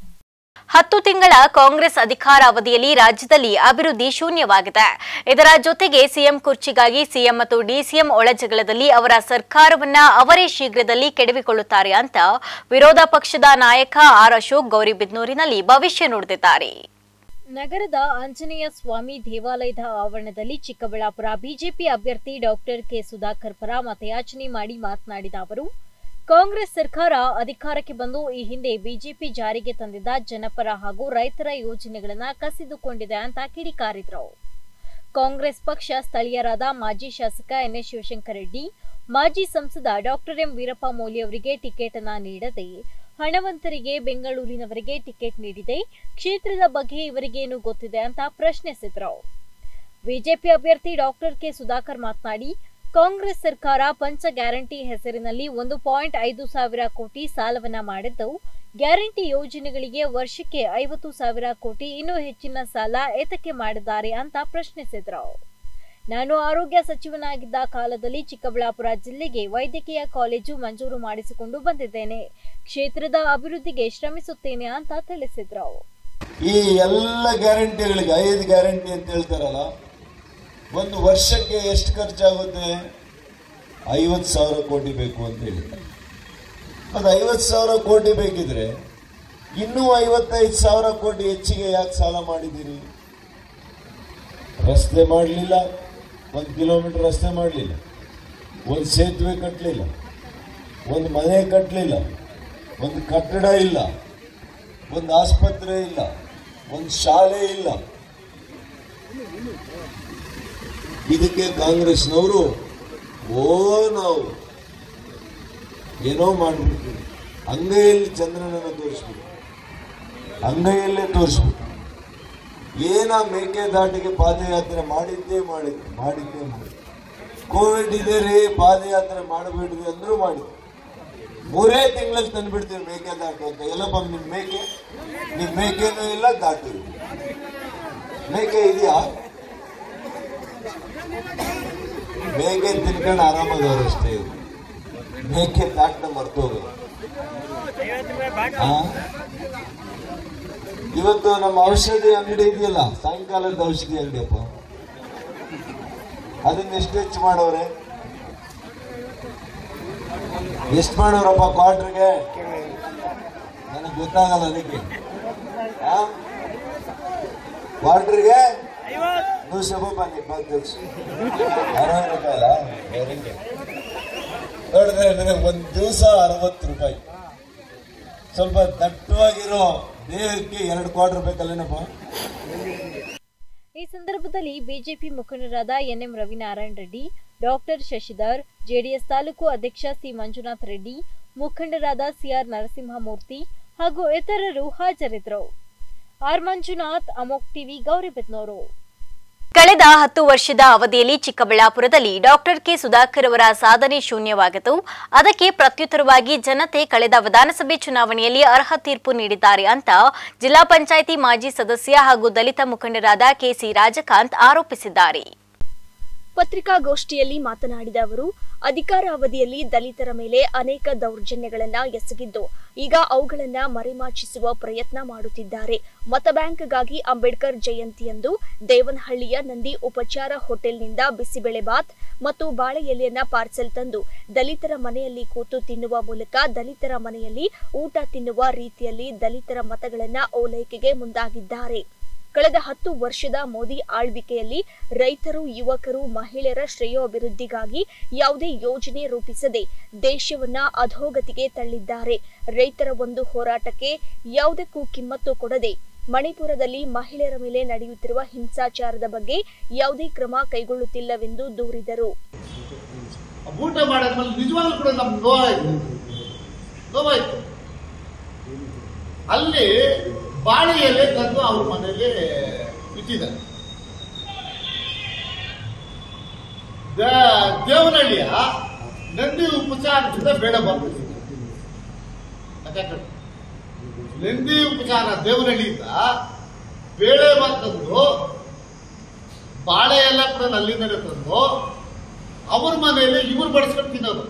10 ತಿಂಗಳ ಕಾಂಗ್ರೆಸ್ ಅಧಿಕಾರಾವಧಿಯಲ್ಲಿ ರಾಜ್ಯದಲ್ಲಿ ಅಭಿವೃದ್ಧಿ ಶೂನ್ಯವಾಗಿದೆ. ಇದರ ಜೊತೆಗೆ ಸಿಎಂ ಕುರ್ಚಿಗಾಗಿ ಸಿಎಂ ಮತ್ತು ಡಿಸಿಎಂ ಒಳಜಗಳದಲ್ಲಿ ಅವರ ಸರ್ಕಾರವನ್ನ ಅವರೇ ಶೀಘ್ರದಲ್ಲಿ ಕೆಡವಿಕೊಳ್ಳುತ್ತಾರೆ ಅಂತ ವಿರೋಧ ಪಕ್ಷದ ನಾಯಕ ಆರ್ ಅಶೋಕ್ ಗೌರಿಬಿದನೂರಿನಲ್ಲಿ ಭವಿಷ್ಯ ನುಡಿದಿದ್ದಾರೆ. ನಗರದ ಆಂಜನೇಯ ಸ್ವಾಮಿ ದೇವಾಲಯದ ಆವರಣದಲ್ಲಿ ಚಿಕ್ಕಬಳ್ಳಾಪುರ ಬಿಜೆಪಿ ಅಭ್ಯರ್ಥಿ ಡಾಕ್ಟರ್ ಕೆ ಸುಧಾಕರ್ ಪರ ಮತಯಾಚನೆ ಮಾಡಿ ಮಾತನಾಡಿದ ಅವರು, ಕಾಂಗ್ರೆಸ್ ಸರ್ಕಾರ ಅಧಿಕಾರಕ್ಕೆ ಬಂದು ಈ ಹಿಂದೆ ಬಿಜೆಪಿ ಜಾರಿಗೆ ತಂದಿದ್ದ ಜನಪರ ಹಾಗೂ ರೈತರ ಯೋಜನೆಗಳನ್ನು ಕಸಿದುಕೊಂಡಿದೆ ಅಂತ ಕಿಡಿಕಾರಿದ್ರು. ಕಾಂಗ್ರೆಸ್ ಪಕ್ಷ ಸ್ಥಳೀಯರಾದ ಮಾಜಿ ಶಾಸಕ ಎನ್ಎಸ್ ಶಿವಶಂಕರ ರೆಡ್ಡಿ, ಮಾಜಿ ಸಂಸದ ಡಾಕ್ಟರ್ ಎಂ ವೀರಪ್ಪ ಮೊಯ್ಲಿ ಅವರಿಗೆ ಟಿಕೆಟ್ ಅನ್ನ ನೀಡದೆ ಹಣವಂತರಿಗೆ ಬೆಂಗಳೂರಿನವರಿಗೆ ಟಿಕೆಟ್ ನೀಡಿದೆ, ಕ್ಷೇತ್ರದ ಬಗ್ಗೆ ಇವರಿಗೇನು ಗೊತ್ತಿದೆ ಅಂತ ಪ್ರಶ್ನಿಸಿದ್ರು. ಬಿಜೆಪಿ ಅಭ್ಯರ್ಥಿ ಡಾಕ್ಟರ್ ಕೆ ಸುಧಾಕರ್ ಮಾತನಾಡಿ, ಕಾಂಗ್ರೆಸ್ ಸರ್ಕಾರ ಪಂಚ ಗ್ಯಾರಂಟಿ ಹೆಸರಿನಲ್ಲಿ 1.5 ಸಾವಿರ ಕೋಟಿ ಸಾಲವನ್ನ ಮಾಡಿದ್ದು, ಗ್ಯಾರಂಟಿ ಯೋಜನೆಗಳಿಗೆ ವರ್ಷಕ್ಕೆ 50,000 ಕೋಟಿ ಇನ್ನೂ ಹೆಚ್ಚಿನ ಸಾಲ ಏತಕ್ಕೆ ಮಾಡಿದ್ದಾರೆ ಅಂತ ಪ್ರಶ್ನಿಸಿದ್ರು. ನಾನು ಆರೋಗ್ಯ ಸಚಿವನಾಗಿದ್ದ ಕಾಲದಲ್ಲಿ ಚಿಕ್ಕಬಳ್ಳಾಪುರ ಜಿಲ್ಲೆಗೆ ವೈದ್ಯಕೀಯ ಕಾಲೇಜು ಮಂಜೂರು ಮಾಡಿಸಿಕೊಂಡು ಬಂದಿದ್ದೇನೆ, ಕ್ಷೇತ್ರದ ಅಭಿವೃದ್ಧಿಗೆ ಶ್ರಮಿಸುತ್ತೇನೆ ಅಂತ ತಿಳಿಸಿದ್ರು. ಈ ಎಲ್ಲ ಗ್ಯಾರಂಟಿಗಳಿಗೆ 5 ಗ್ಯಾರಂಟಿ ಅಂತ ಹೇಳ್ತಾರಲ್ಲ, ಒಂದು ವರ್ಷಕ್ಕೆ ಎಷ್ಟು ಖರ್ಚಾಗುತ್ತೆ? 50,000 ಕೋಟಿ ಬೇಕು ಅಂತ ಹೇಳಿದ್ದಾರೆ. ಅದು 50,000 ಕೋಟಿ ಬೇಕಿದ್ರೆ ಇನ್ನೂ 55,000 ಕೋಟಿ ಹೆಚ್ಚಿಗೆ ಯಾಕೆ ಸಾಲ ಮಾಡಿದ್ದೀರಿ? ರಸ್ತೆ ಮಾಡಲಿಲ್ಲ, 1 ಕಿಲೋಮೀಟರ್ ರಸ್ತೆ ಮಾಡಲಿಲ್ಲ, ಒಂದು ಸೇತುವೆ ಕಟ್ಟಲಿಲ್ಲ, ಒಂದು ಮನೆ ಕಟ್ಟಲಿಲ್ಲ, ಒಂದು ಕಟ್ಟಡ ಇಲ್ಲ, ಒಂದು ಆಸ್ಪತ್ರೆ ಇಲ್ಲ, ಒಂದು ಶಾಲೆ ಇಲ್ಲ. ಇದಕ್ಕೆ ಕಾಂಗ್ರೆಸ್ನವರು ನಾವು ಏನೋ ಮಾಡ್ಬಿಡ್ತೀವಿ, ಅಂಗೈಯಲ್ಲಿ ಚಂದ್ರನನ್ನು ತೋರಿಸ್ಬಿಟ್ಟು, ಅಂಗೈಯಲ್ಲೇ ತೋರಿಸ್ಬಿಟ್ಟು ಮೇಕೆದಾಟಿಗೆ ಪಾದಯಾತ್ರೆ ಮಾಡಿದ್ದೇ ಮಾಡಿ. ಕೋವಿಡ್ ಇದೆ ರೀ, ಪಾದಯಾತ್ರೆ ಮಾಡಬೇಡ್ರಿ ಅಂದ್ರೂ ಮಾಡಿ. 3 ತಿಂಗಳಲ್ಲಿ ತಂದ್ಬಿಡ್ತೀವಿ ಮೇಕೆದಾಟು ಅಂತ. ಎಲ್ಲಪ್ಪ ನಿಮ್ ಮೇಕೆನೂ ಇಲ್ಲ, ದಾಟು ಇಲ್ಲ. ಮೇಕೆ ಇದೆಯಾ? ಮೇಕೆ ತಿನ್ಕೊಂಡು ಆರಾಮಾಗವ್ರಷ್ಟೇ. ಮೇಕೆ ದಾಟನ ಮರ್ತೋಗೋದು. ಇವತ್ತು ನಮ್ಮ ಔಷಧಿ ಅಂಗಡಿ ಇದೆಯಲ್ಲ, ಸಾಯಂಕಾಲದ ಔಷಧಿ ಅಂಗಡಿಯಪ್ಪ, ಅದನ್ನ ಎಷ್ಟು ಹೆಚ್ಚು ಮಾಡೋರೆ? ಎಷ್ಟು ಮಾಡೋರಪ್ಪ ಕ್ವಾರ್ಟರ್ಗೆ? ನನಗೆ ಗೊತ್ತಾಗಲ್ಲ. ಅದಕ್ಕೆ ಕ್ವಾರ್ಟರ್ಗೆ 100 ರೂಪಾಯಿ ನೋಡಿದ್ರೆ ನನಗೆ ಒಂದು ದಿವಸ 60 ರೂಪಾಯಿ. ಸ್ವಲ್ಪ ದಟ್ಟವಾಗಿರೋ ದೇಹಕ್ಕೆ 2 ಕ್ವಾರ್ಟರ್ ಬೇಕಲ್ಲೇನಪ್ಪ. ಈ ಸಂದರ್ಭದಲ್ಲಿ ಬಿಜೆಪಿ ಮುಖಂಡರಾದ NM Ravinarayana Reddy, doctor Shashidhar, JDS taluk ಅಧ್ಯಕ್ಷ ಸಿ ಮಂಜುನಾಥ್ ರೆಡ್ಡಿ, ಮುಖಂಡರಾದ ಸಿಆರ್ ನರಸಿಂಹಮೂರ್ತಿ ಹಾಗೂ ಇತರರು ಹಾಜರಿದ್ದರು. ಆರ್ ಮಂಜುನಾಥ್, ಅಮೋಕ್ ಟಿವಿ, ಗೌರಿಬಿದನೂರು. ಕಳೆದ 10 ವರ್ಷದ ಅವಧಿಯಲ್ಲಿ ಚಿಕ್ಕಬಳ್ಳಾಪುರದಲ್ಲಿ ಡಾಕ್ಟರ್ ಕೆ ಸುಧಾಕರ್ ಅವರ ಸಾಧನೆ ಶೂನ್ಯವಾಗಿತ್ತು. ಅದಕ್ಕೆ ಪ್ರತ್ಯುತ್ತರವಾಗಿ ಜನತೆ ಕಳೆದ ವಿಧಾನಸಭೆ ಚುನಾವಣೆಯಲ್ಲಿ ಅರ್ಹ ತೀರ್ಪು ನೀಡಿದ್ದಾರೆ ಅಂತ ಜಿಲ್ಲಾ ಪಂಚಾಯಿತಿ ಮಾಜಿ ಸದಸ್ಯ ಹಾಗೂ ದಲಿತ ಮುಖಂಡರಾದ ಕೆಸಿ ರಾಜಕಾಂತ್ ಆರೋಪಿಸಿದ್ದಾರೆ. ಪತ್ರಿಕಾಗೋಷ್ಠಿಯಲ್ಲಿ ಮಾತನಾಡಿದ ಅವರು, ಅಧಿಕಾರ ಅವಧಿಯಲ್ಲಿ ದಲಿತರ ಮೇಲೆ ಅನೇಕ ದೌರ್ಜನ್ಯಗಳನ್ನ ಎಸಗಿದ್ದು, ಈಗ ಅವುಗಳನ್ನ ಮರೆಮಾಚಿಸುವ ಪ್ರಯತ್ನ ಮಾಡುತ್ತಿದ್ದಾರೆ. ಮತ ಬ್ಯಾಂಕ್ಗಾಗಿ ಅಂಬೇಡ್ಕರ್ ಜಯಂತಿಯಂದು ದೇವನಹಳ್ಳಿಯ ನಂದಿ ಉಪಚಾರ ಹೋಟೆಲ್ನಿಂದ ಬಿಸಿಬೇಳೆಬಾತ್ ಮತ್ತು ಬಾಳೆ ಎಲೆಯನ್ನ ಪಾರ್ಸೆಲ್ ತಂದು ದಲಿತರ ಮನೆಯಲ್ಲಿ ಕೂತು ತಿನ್ನುವ ಮೂಲಕ ದಲಿತರ ಮನೆಯಲ್ಲಿ ಊಟ ತಿನ್ನುವ ರೀತಿಯಲ್ಲಿ ದಲಿತರ ಮತಗಳನ್ನ ಓಲೈಕೆಗೆ ಮುಂದಾಗಿದ್ದಾರೆ. ಕಳೆದ 10 ವರ್ಷದ ಮೋದಿ ಆಳ್ವಿಕೆಯಲ್ಲಿ ರೈತರು, ಯುವಕರು, ಮಹಿಳೆಯರ ಶ್ರೇಯೋಭಿವೃದ್ಧಿಗಾಗಿ ಯಾವುದೇ ಯೋಜನೆ ರೂಪಿಸದೆ ದೇಶವನ್ನ ಅಧೋಗತಿಗೆ ತಳ್ಳಿದ್ದಾರೆ. ರೈತರ ಒಂದು ಹೋರಾಟಕ್ಕೆ ಯಾವುದಕ್ಕೂ ಕಿಮ್ಮತ್ತು ಕೊಡದೆ ಮಣಿಪುರದಲ್ಲಿ ಮಹಿಳೆಯರ ಮೇಲೆ ನಡೆಯುತ್ತಿರುವ ಹಿಂಸಾಚಾರದ ಬಗ್ಗೆ ಯಾವುದೇ ಕ್ರಮ ಕೈಗೊಳ್ಳುತ್ತಿಲ್ಲವೆಂದು ದೂರಿದರು. ಊಟ ಮಾಡಿದ್ಮೇಲೆ ನಿಜವಾಗ್ಲೂ ಕೂಡ ನಮ್ಗೆ ನೋವಾಯ್ತು. ಅಲ್ಲಿ ಬಾಳೆ ಎಲೆ ತಂದು ಅವ್ರ ಮನೆಯಲ್ಲಿ ಇಟ್ಟಿದ್ದಾರೆ. ದೇವನಹಳ್ಳಿಯ ನಂದಿ ಉಪಚಾರದಿಂದ ಬೇಡ ಬಂದಿದೆ. ನಂದಿ ಉಪಚಾರ ದೇವನಹಳ್ಳಿಯಿಂದ ಬೇಳೆ ಬಂದು ಬಾಳೆ ಎಲ್ಲ ಕೂಡ ಅಲ್ಲಿಂದಲೇ ತಂದು ಅವ್ರ ಮನೆಯಲ್ಲಿ ಇವ್ರು ಬಡಿಸ್ಕೊಂಡು ತಿನ್ನೋದು.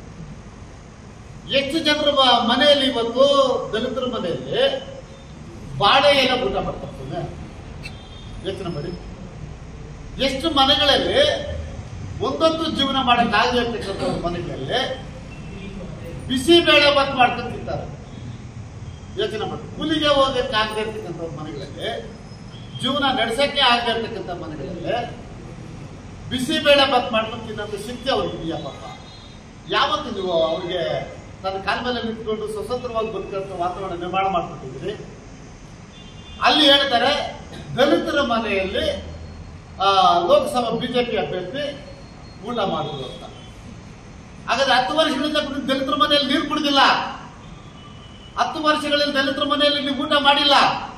ಎಷ್ಟು ಜನರ ಮನೆಯಲ್ಲಿ ಇವತ್ತು ದಲಿತರ ಮನೆಯಲ್ಲಿ ಬಾಳೆ ಎಲ್ಲ ಊಟ ಮಾಡ್ತಾರೆ? ಯೋಚನೆ ಮಾಡಿ. ಎಷ್ಟು ಮನೆಗಳಲ್ಲಿ ಒಂದೊಂದು ಜೀವನ ಮಾಡಕ್ಕಾಗದೇ ಇರ್ತಕ್ಕಂಥ ಮನೆಗಳಲ್ಲಿ ಬಿಸಿ ಬೇಳೆ ಬಾತ್ ಮಾಡ್ಕೊಂಡು ತಿಂತಾರೆ. ಯೋಚನೆ ಮಾಡಿ. ಕೂಲಿಗೆ ಹೋಗಕ್ಕಾಗದೇ ಇರ್ತಕ್ಕಂಥ ಮನೆಗಳಲ್ಲಿ, ಜೀವನ ನಡೆಸಕ್ಕೆ ಆಗದೇ ಇರ್ತಕ್ಕಂಥ ಮನೆಗಳಲ್ಲಿ ಬಿಸಿ ಬೇಳೆ ಬಾತ್ ಮಾಡ್ಕೊಂಡು ತಿನ್ನೋದು ಶಕ್ತಿ ಅವ್ರಿಗೆ ಇದೆಯಾ? ಪಾಪ ಯಾವತ್ತು ನೀವು ಅವ್ರಿಗೆ ನನ್ನ ಕಾಲ ಮೇಲೆ ನಿಂತ್ಕೊಂಡು ಸ್ವತಂತ್ರವಾಗಿ ಬದುಕಂತ ವಾತಾವರಣ ನಿರ್ಮಾಣ ಮಾಡ್ಕೊಟ್ಟಿದ್ರಿ. ಅಲ್ಲಿ ಹೇಳ್ತಾರೆ ದಲಿತರ ಮನೆಯಲ್ಲಿ ಲೋಕಸಭಾ ಬಿಜೆಪಿ ಅಭ್ಯರ್ಥಿ ಊಟ ಮಾಡುದು ಅಂತ. ಹಾಗಾದ್ರೆ 10 ವರ್ಷಗಳಿಂದ ದಲಿತರ ಮನೆಯಲ್ಲಿ ನೀರು ಕುಡಿದಿಲ್ಲ. 10 ವರ್ಷಗಳಲ್ಲಿ ದಲಿತರ ಮನೆಯಲ್ಲಿ ನೀವು ಊಟ ಮಾಡಿಲ್ಲ.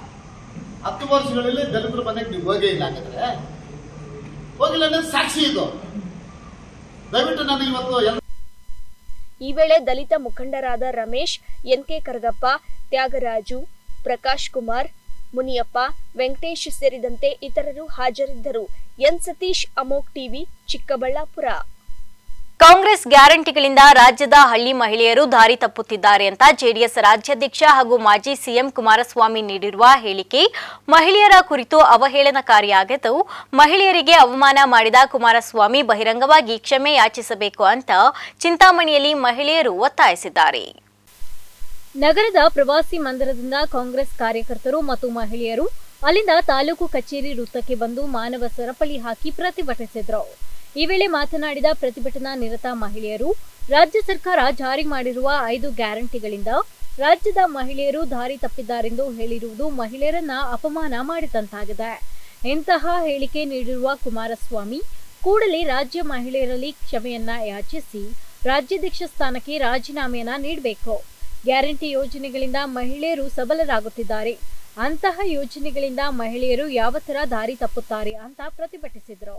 10 ವರ್ಷಗಳಲ್ಲಿ ದಲಿತರ ಮನೆಗೆ ನೀವು ಹೋಗೇ ಇಲ್ಲ. ಹಾಗಾದ್ರೆ ಹೋಗಿಲ್ಲ ಅನ್ನೋದು ಸಾಕ್ಷಿ ಇದು. ದಯವಿಟ್ಟು ನಾನು ಇವತ್ತು ಈ ವೇಳೆ ದಲಿತ ಮುಖಂಡರಾದ ರಮೇಶ್, ಎನ್ಕೆ ಕರಗಪ್ಪ, ತ್ಯಾಗರಾಜು, ಪ್ರಕಾಶ್ ಕುಮಾರ್, ಮುನಿಯಪ್ಪ, ವೆಂಕಟೇಶ್ ಸೇರಿದಂತೆ ಇತರರು ಹಾಜರಿದ್ದರು. ಎನ್ ಸತೀಶ್, ಅಮೋಕ್ ಟಿವಿ, ಚಿಕ್ಕಬಳ್ಳಾಪುರ. ಕಾಂಗ್ರೆಸ್ ಗ್ಯಾರಂಟಿಗಳಿಂದ ರಾಜ್ಯದ ಹಳ್ಳಿ ಮಹಿಳೆಯರು ದಾರಿ ತಪ್ಪುತ್ತಿದ್ದಾರೆ ಅಂತ ಜೆಡಿಎಸ್ ರಾಜ್ಯಾಧ್ಯಕ್ಷ ಹಾಗೂ ಮಾಜಿ ಸಿಎಂ ಕುಮಾರಸ್ವಾಮಿ ನೀಡಿರುವ ಹೇಳಿಕೆ ಮಹಿಳೆಯರ ಕುರಿತು ಅವಹೇಳನಕಾರಿಯಾಗಿದ್ದು, ಮಹಿಳೆಯರಿಗೆ ಅವಮಾನ ಮಾಡಿದ ಕುಮಾರಸ್ವಾಮಿ ಬಹಿರಂಗವಾಗಿ ಕ್ಷಮೆ ಯಾಚಿಸಬೇಕು ಅಂತ ಚಿಂತಾಮಣಿಯಲ್ಲಿ ಮಹಿಳೆಯರು ಒತ್ತಾಯಿಸಿದ್ದಾರೆ. ನಗರದ ಪ್ರವಾಸಿ ಮಂದಿರದಿಂದ ಕಾಂಗ್ರೆಸ್ ಕಾರ್ಯಕರ್ತರು ಮತ್ತು ಮಹಿಳೆಯರು ಅಲ್ಲಿಂದ ತಾಲೂಕು ಕಚೇರಿ ವೃತ್ತಕ್ಕೆ ಬಂದು ಮಾನವ ಸರಪಳಿ ಹಾಕಿ ಪ್ರತಿಭಟಿಸಿದರು. ಈ ವೇಳೆ ಮಾತನಾಡಿದ ಪ್ರತಿಭಟನಾ ನಿರತ ಮಹಿಳೆಯರು, ರಾಜ್ಯ ಸರ್ಕಾರ ಜಾರಿ ಮಾಡಿರುವ 5 ಗ್ಯಾರಂಟಿಗಳಿಂದ ರಾಜ್ಯದ ಮಹಿಳೆಯರು ದಾರಿ ತಪ್ಪಿದ್ದಾರೆಂದು ಹೇಳಿರುವುದು ಮಹಿಳೆಯರನ್ನ ಅಪಮಾನ ಮಾಡಿದಂತಾಗಿದೆ. ಇಂತಹ ಹೇಳಿಕೆ ನೀಡಿರುವ ಕುಮಾರಸ್ವಾಮಿ ಕೂಡಲೇ ರಾಜ್ಯ ಮಹಿಳೆಯರಲ್ಲಿ ಕ್ಷಮೆಯನ್ನ ಯಾಚಿಸಿ ರಾಜ್ಯಾಧ್ಯಕ್ಷ ಸ್ಥಾನಕ್ಕೆ ರಾಜೀನಾಮೆಯನ್ನ ನೀಡಬೇಕು. ಗ್ಯಾರಂಟಿ ಯೋಜನೆಗಳಿಂದ ಮಹಿಳೆಯರು ಸಬಲರಾಗುತ್ತಿದ್ದಾರೆ. ಅಂತಹ ಯೋಜನೆಗಳಿಂದ ಮಹಿಳೆಯರು ಯಾವ ತರ ದಾರಿ ತಪ್ಪುತ್ತಾರೆ ಅಂತ ಪ್ರತಿಭಟಿಸಿದರು.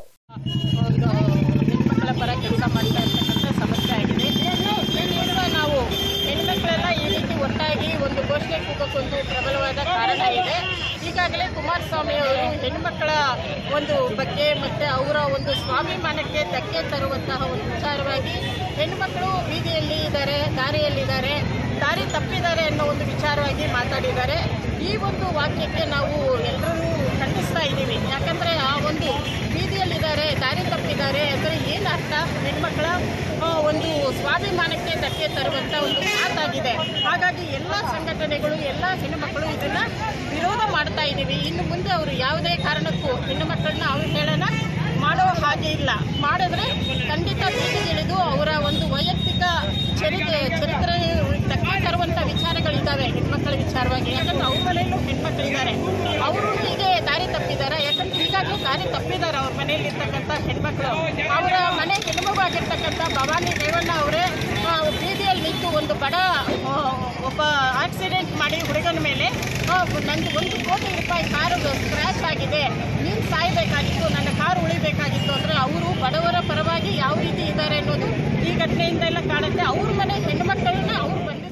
ಹೆಣ್ಮಕ್ಳ ಪರ ಕೆಲಸ ಮಾಡ್ತಾ ಇರ್ತಕ್ಕಂಥ ಸಮಸ್ಯೆ ಆಗಿದೆ. ಏನಿರುವ ನಾವು ಹೆಣ್ಮಕ್ಳೆಲ್ಲ ಈ ರೀತಿ ಒಟ್ಟಾಗಿ ಒಂದು ಘೋಷಣೆ ಕೂಗೋಕ್ಕೊಂದು ಪ್ರಬಲವಾದ ಕಾರಣ ಇದೆ. ಈಗಾಗಲೇ ಕುಮಾರಸ್ವಾಮಿ ಅವರು ಹೆಣ್ಮಕ್ಳ ಒಂದು ಬಗ್ಗೆ ಮತ್ತು ಅವರ ಒಂದು ಸ್ವಾಭಿಮಾನಕ್ಕೆ ಧಕ್ಕೆ ತರುವಂತಹ ಒಂದು ವಿಚಾರವಾಗಿ ಹೆಣ್ಮಕ್ಳು ಬೀದಿಯಲ್ಲಿ ಇದ್ದಾರೆ, ದಾರಿಯಲ್ಲಿದ್ದಾರೆ, ದಾರಿ ತಪ್ಪಿದ್ದಾರೆ ಅನ್ನೋ ಒಂದು ವಿಚಾರವಾಗಿ ಮಾತಾಡಿದ್ದಾರೆ. ಈ ಒಂದು ವಾಕ್ಯಕ್ಕೆ ನಾವು ಎಲ್ಲರೂ ಖಂಡಿಸ್ತಾ ಇದ್ದೀವಿ. ಯಾಕಂದರೆ ಆ ಒಂದು ಬೀದಿಯಲ್ಲಿದ್ದಾರೆ, ದಾರಿ ತಪ್ಪಿದ್ದಾರೆ ಅಂದರೆ ಏನು ಅರ್ಥ? ಹೆಣ್ಮಕ್ಳ ಒಂದು ಸ್ವಾಭಿಮಾನಕ್ಕೆ ಧಕ್ಕೆ ತರುವಂಥ ಒಂದು ಮಾತಾಗಿದೆ. ಹಾಗಾಗಿ ಎಲ್ಲ ಸಂಘಟನೆಗಳು, ಎಲ್ಲ ಹೆಣ್ಣುಮಕ್ಕಳು ಇದನ್ನು ವಿರೋಧ ಮಾಡ್ತಾ ಇದ್ದೀವಿ. ಇನ್ನು ಮುಂದೆ ಅವರು ಯಾವುದೇ ಕಾರಣಕ್ಕೂ ಹೆಣ್ಣುಮಕ್ಕಳನ್ನ ಅವಹೇಳನ ಮಾಡೋ ಹಾಗೆ ಇಲ್ಲ. ಮಾಡಿದ್ರೆ ಖಂಡಿತ ಬೀದಿಗಿಳಿದು ಅವರ ಒಂದು ವೈಯಕ್ತಿಕ ಚರಿತ್ರೆ ಧಕ್ಕೆ ತರುವಂಥ ವಿಚಾರಗಳಿದ್ದಾವೆ ಹೆಣ್ಮಕ್ಳ ವಿಚಾರವಾಗಿ. ಯಾಕಂದ್ರೆ ಅವ್ರ ಮನೆಯಲ್ಲೂ ಹೆಣ್ಮಕ್ಳಿದ್ದಾರೆ, ಅವರು ಹೀಗೆ ದಾರಿ ತಪ್ಪಿದ್ದಾರೆ. ಯಾಕಂದ್ರೆ ಈಗಾಗಲೇ ದಾರಿ ತಪ್ಪಿದ್ದಾರೆ ಅವ್ರ ಮನೆಯಲ್ಲಿರ್ತಕ್ಕಂಥ ಹೆಣ್ಮಕ್ಳು. ಅವರ ಮನೆ ಹೆಣ್ಮಗಾಗಿರ್ತಕ್ಕಂಥ ಭವಾನಿ ರೇವಣ್ಣ ಅವರೇ ಬೀದಿಯಲ್ಲಿ ನಿಂತು ಒಂದು ಬಡ ಒಬ್ಬ ಆಕ್ಸಿಡೆಂಟ್ ಮಾಡಿ ಹುಡುಗನ ಮೇಲೆ ನಂದು 1 ಕೋಟಿ ರೂಪಾಯಿ ಕಾರು ಕ್ರ್ಯಾಶ್ ಆಗಿದೆ, ನೀನು ಸಾಯಬೇಕಾಗಿತ್ತು, ನನ್ನ ಕಾರು ಉಳಿಬೇಕಾಗಿತ್ತು ಅಂದರೆ ಅವರು ಬಡವರ ಪರವಾಗಿ ಯಾವ ರೀತಿ ಇದ್ದಾರೆ ಅನ್ನೋದು ಈ ಘಟನೆಯಿಂದ ಎಲ್ಲ ಕಾಣುತ್ತೆ. ಅವ್ರ ಮನೆ ಹೆಣ್ಣುಮಕ್ಕಳನ್ನ ಅವ್ರು ಬಂಧಿಸ್ತಾರೆ.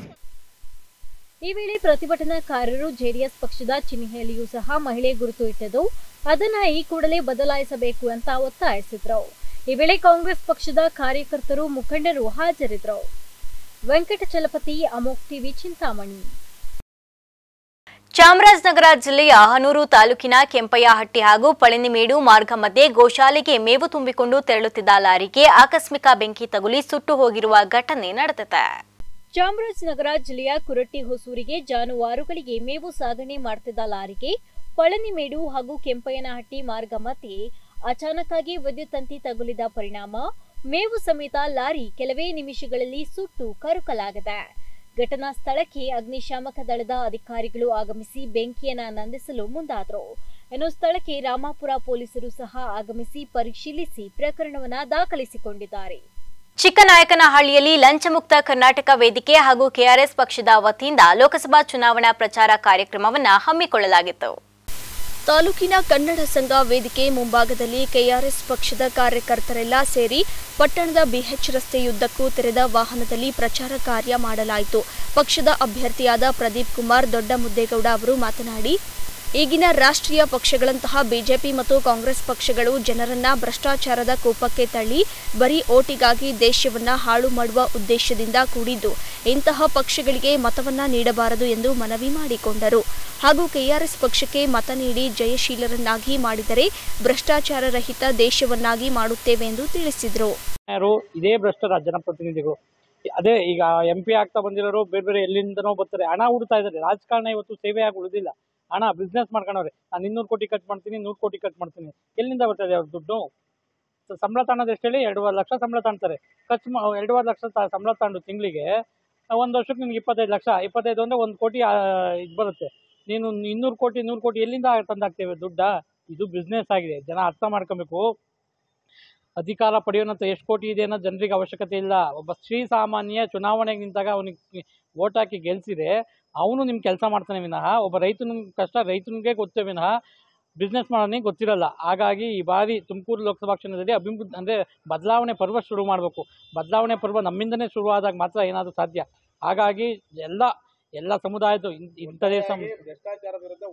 ಈ ವೇಳೆ ಪ್ರತಿಭಟನಾಕಾರರು ಜೆಡಿಎಸ್ ಪಕ್ಷದ ಚಿಹ್ನೆಯಲ್ಲಿಯೂ ಸಹ ಮಹಿಳೆ ಗುರುತು ಇಟ್ಟದ್ದು, ಅದನ್ನ ಈ ಕೂಡಲೇ ಬದಲಾಯಿಸಬೇಕು ಅಂತ ಒತ್ತಾಯಿಸಿದ್ರು. ಈ ವೇಳೆ ಕಾಂಗ್ರೆಸ್ ಪಕ್ಷದ ಕಾರ್ಯಕರ್ತರು, ಮುಖಂಡರು ಹಾಜರಿದ್ದರು. ವೆಂಕಟಚಲಪತಿ, ಅಮೋಕ್ ಟಿವಿ, ಚಿಂತಾಮಣಿ. ಚಾಮರಾಜನಗರ ಜಿಲ್ಲೆಯ ಹನೂರು ತಾಲೂಕಿನ ಕೆಂಪಯ್ಯಹಟ್ಟಿ ಹಾಗೂ ಪಳನಿಮೇಡು ಮಾರ್ಗ ಮಧ್ಯೆ ಗೋಶಾಲೆಗೆ ಮೇವು ತುಂಬಿಕೊಂಡು ತೆರಳುತ್ತಿದ್ದ ಲಾರಿಗೆ ಆಕಸ್ಮಿಕ ಬೆಂಕಿ ತಗುಲಿ ಸುಟ್ಟು ಹೋಗಿರುವ ಘಟನೆ ನಡೆದಿದೆ. ಚಾಮರಾಜನಗರ ಜಿಲ್ಲೆಯ ಕುರಟ್ಟಿ ಹೊಸೂರಿಗೆ ಜಾನುವಾರುಗಳಿಗೆ ಮೇವು ಸಾಗಣೆ ಮಾಡುತ್ತಿದ್ದ ಲಾರಿಗೆ ಪಳನಿಮೇಡು ಹಾಗೂ ಕೆಂಪಯ್ಯನಹಟ್ಟಿ ಮಾರ್ಗ ಮಧ್ಯೆ ಅಚಾನಕ್ಕಾಗಿ ವಿದ್ಯುತ್ ತಂತಿ ತಗುಲಿದ ಪರಿಣಾಮ ಮೇವು ಸಮೇತ ಲಾರಿ ಕೆಲವೇ ನಿಮಿಷಗಳಲ್ಲಿ ಸುಟ್ಟು ಕರಕಲಾಗಿದೆ. ಘಟನಾ ಸ್ಥಳಕ್ಕೆ ಅಗ್ನಿಶಾಮಕ ದಳದ ಅಧಿಕಾರಿಗಳು ಆಗಮಿಸಿ ಬೆಂಕಿಯನ್ನ ನಂದಿಸಲು ಮುಂದಾದರು. ಇನ್ನು ಸ್ಥಳಕ್ಕೆ ರಾಮಾಪುರ ಪೊಲೀಸರು ಸಹ ಆಗಮಿಸಿ ಪರಿಶೀಲಿಸಿ ಪ್ರಕರಣವನ್ನ ದಾಖಲಿಸಿಕೊಂಡಿದ್ದಾರೆ. ಚಿಕ್ಕನಾಯಕನಹಳ್ಳಿಯಲ್ಲಿ ಲಂಚಮುಕ್ತ ಕರ್ನಾಟಕ ವೇದಿಕೆ ಹಾಗೂ ಕೆಆರ್ಎಸ್ ಪಕ್ಷದ ವತಿಯಿಂದ ಲೋಕಸಭಾ ಚುನಾವಣಾ ಪ್ರಚಾರ ಕಾರ್ಯಕ್ರಮವನ್ನು ಹಮ್ಮಿಕೊಳ್ಳಲಾಗಿತ್ತು. ತಾಲೂಕಿನ ಕನ್ನಡ ಸಂಘ ವೇದಿಕೆ ಮುಂಭಾಗದಲ್ಲಿ ಕೆಆರ್ಎಸ್ ಪಕ್ಷದ ಕಾರ್ಯಕರ್ತರೆಲ್ಲ ಸೇರಿ ಪಟ್ಟಣದ ಬಿಎಚ್ ರಸ್ತೆಯುದ್ದಕ್ಕೂ ತೆರೆದ ವಾಹನದಲ್ಲಿ ಪ್ರಚಾರ ಕಾರ್ಯ ಮಾಡಲಾಯಿತು. ಪಕ್ಷದ ಅಭ್ಯರ್ಥಿಯಾದ ಪ್ರದೀಪ್ ಕುಮಾರ್ ದೊಡ್ಡಮುದ್ದೇಗೌಡ ಅವರು ಮಾತನಾಡಿ, ಈಗಿನ ರಾಷ್ಟ್ರೀಯ ಪಕ್ಷಗಳಂತಹ ಬಿಜೆಪಿ ಮತ್ತು ಕಾಂಗ್ರೆಸ್ ಪಕ್ಷಗಳು ಜನರನ್ನ ಭ್ರಷ್ಟಾಚಾರದ ಕೂಪಕ್ಕೆ ತಳ್ಳಿ ಬರೀ ಓಟಿಗಾಗಿ ದೇಶವನ್ನ ಹಾಳು ಮಾಡುವ ಉದ್ದೇಶದಿಂದ ಕೂಡಿದ್ದು, ಇಂತಹ ಪಕ್ಷಗಳಿಗೆ ಮತವನ್ನ ನೀಡಬಾರದು ಎಂದು ಮನವಿ ಮಾಡಿಕೊಂಡರು. ಹಾಗೂ ಕೆಆರ್ಎಸ್ ಪಕ್ಷಕ್ಕೆ ಮತ ನೀಡಿ ಜಯಶೀಲರನ್ನಾಗಿ ಮಾಡಿದರೆ ಭ್ರಷ್ಟಾಚಾರ ರಹಿತ ದೇಶವನ್ನಾಗಿ ಮಾಡುತ್ತೇವೆ ಎಂದು ತಿಳಿಸಿದರು. ಇದೇ ಭ್ರಷ್ಟರ ಜನಪ್ರತಿನಿಧಿಗಳು, ಅದೇ ಈಗ MP ಆಗ್ತಾ ಬಂದಿರೋರು ಬೇರೆ ಬೇರೆ ಎಲ್ಲಿಂದನೋ ಬರ್ತಾರೆ, ಹಣ ಹುಡ್ತಾ ಇದ್ದಾರೆ. ರಾಜಕಾರಣ ಇವತ್ತು ಸೇವೆಯಾಗಿ ಉಳಿದಿಲ್ಲ, ಹಣ ಬಿಸ್ನೆಸ್ ಮಾಡ್ಕೊಂಡವ್ರೆ. ನಾನು 200 ಕೋಟಿ ಖರ್ಚು ಮಾಡ್ತೀನಿ, 100 ಕೋಟಿ ಖರ್ಚು ಮಾಡ್ತೀನಿ. ಎಲ್ಲಿಂದ ಬರ್ತದೆ ಅವ್ರ ದುಡ್ಡು? ಸಂಬಳ ತಗೊಳ್ಳೋದು ಎಷ್ಟು ಹೇಳಿ? 2.5 ಲಕ್ಷ ಸಂಬಳ ತಗೊಳ್ತಾರೆ. 2.5 ಲಕ್ಷ ಸಂಬಳ ತಗೊಂಡು ತಿಂಗಳಿಗೆ 1 ವರ್ಷಕ್ಕೆ ನಿಮ್ಗೆ 25 ಲಕ್ಷ. 25 ಅಂದರೆ 1 ಕೋಟಿ ಇದು ಬರುತ್ತೆ. ನೀನು 200 ಕೋಟಿ 100 ಕೋಟಿ ಎಲ್ಲಿಂದ ತಂದಾಗ್ತೇವೆ ದುಡ್ಡ? ಇದು ಬಿಸ್ನೆಸ್ ಆಗಿದೆ, ಜನ ಅರ್ಥ ಮಾಡ್ಕೊಬೇಕು. ಅಧಿಕಾರ ಪಡೆಯೋನಂತ ಎಷ್ಟು ಕೋಟಿ ಇದೆ ಅನ್ನೋ ಜನರಿಗೆ ಅವಶ್ಯಕತೆ ಇಲ್ಲ. ಒಬ್ಬ ಶ್ರೀಸಾಮಾನ್ಯ ಚುನಾವಣೆಗೆ ನಿಂತಾಗ ಅವನಿಗೆ ವೋಟ್ ಹಾಕಿ ಗೆಲ್ಸಿದ್ರೆ ಅವನು ನಿಮ್ಮ ಕೆಲಸ ಮಾಡ್ತಾನೆ ವಿನಃ ಒಬ್ಬ ರೈತನ ಕಷ್ಟ ರೈತನಿಗೆ ಗೊತ್ತೇ ವಿನಃ ಬಿಸ್ನೆಸ್ ಮಾಡೋನಿಗೆ ಗೊತ್ತಿರಲ್ಲ. ಹಾಗಾಗಿ ಈ ಬಾರಿ ತುಮಕೂರು ಲೋಕಸಭಾ ಕ್ಷೇತ್ರದಲ್ಲಿ ಅಂದರೆ ಬದಲಾವಣೆ ಪರ್ವ ಶುರು ಮಾಡಬೇಕು. ಬದಲಾವಣೆ ಪರ್ವ ನಮ್ಮಿಂದನೇ ಶುರುವಾದಾಗ ಮಾತ್ರ ಏನಾದರೂ ಸಾಧ್ಯ. ಹಾಗಾಗಿ ಎಲ್ಲ ಸಮುದಾಯದ ಇಂಥದೇ ಭ್ರಷ್ಟಾಚಾರದ ವಿರುದ್ಧ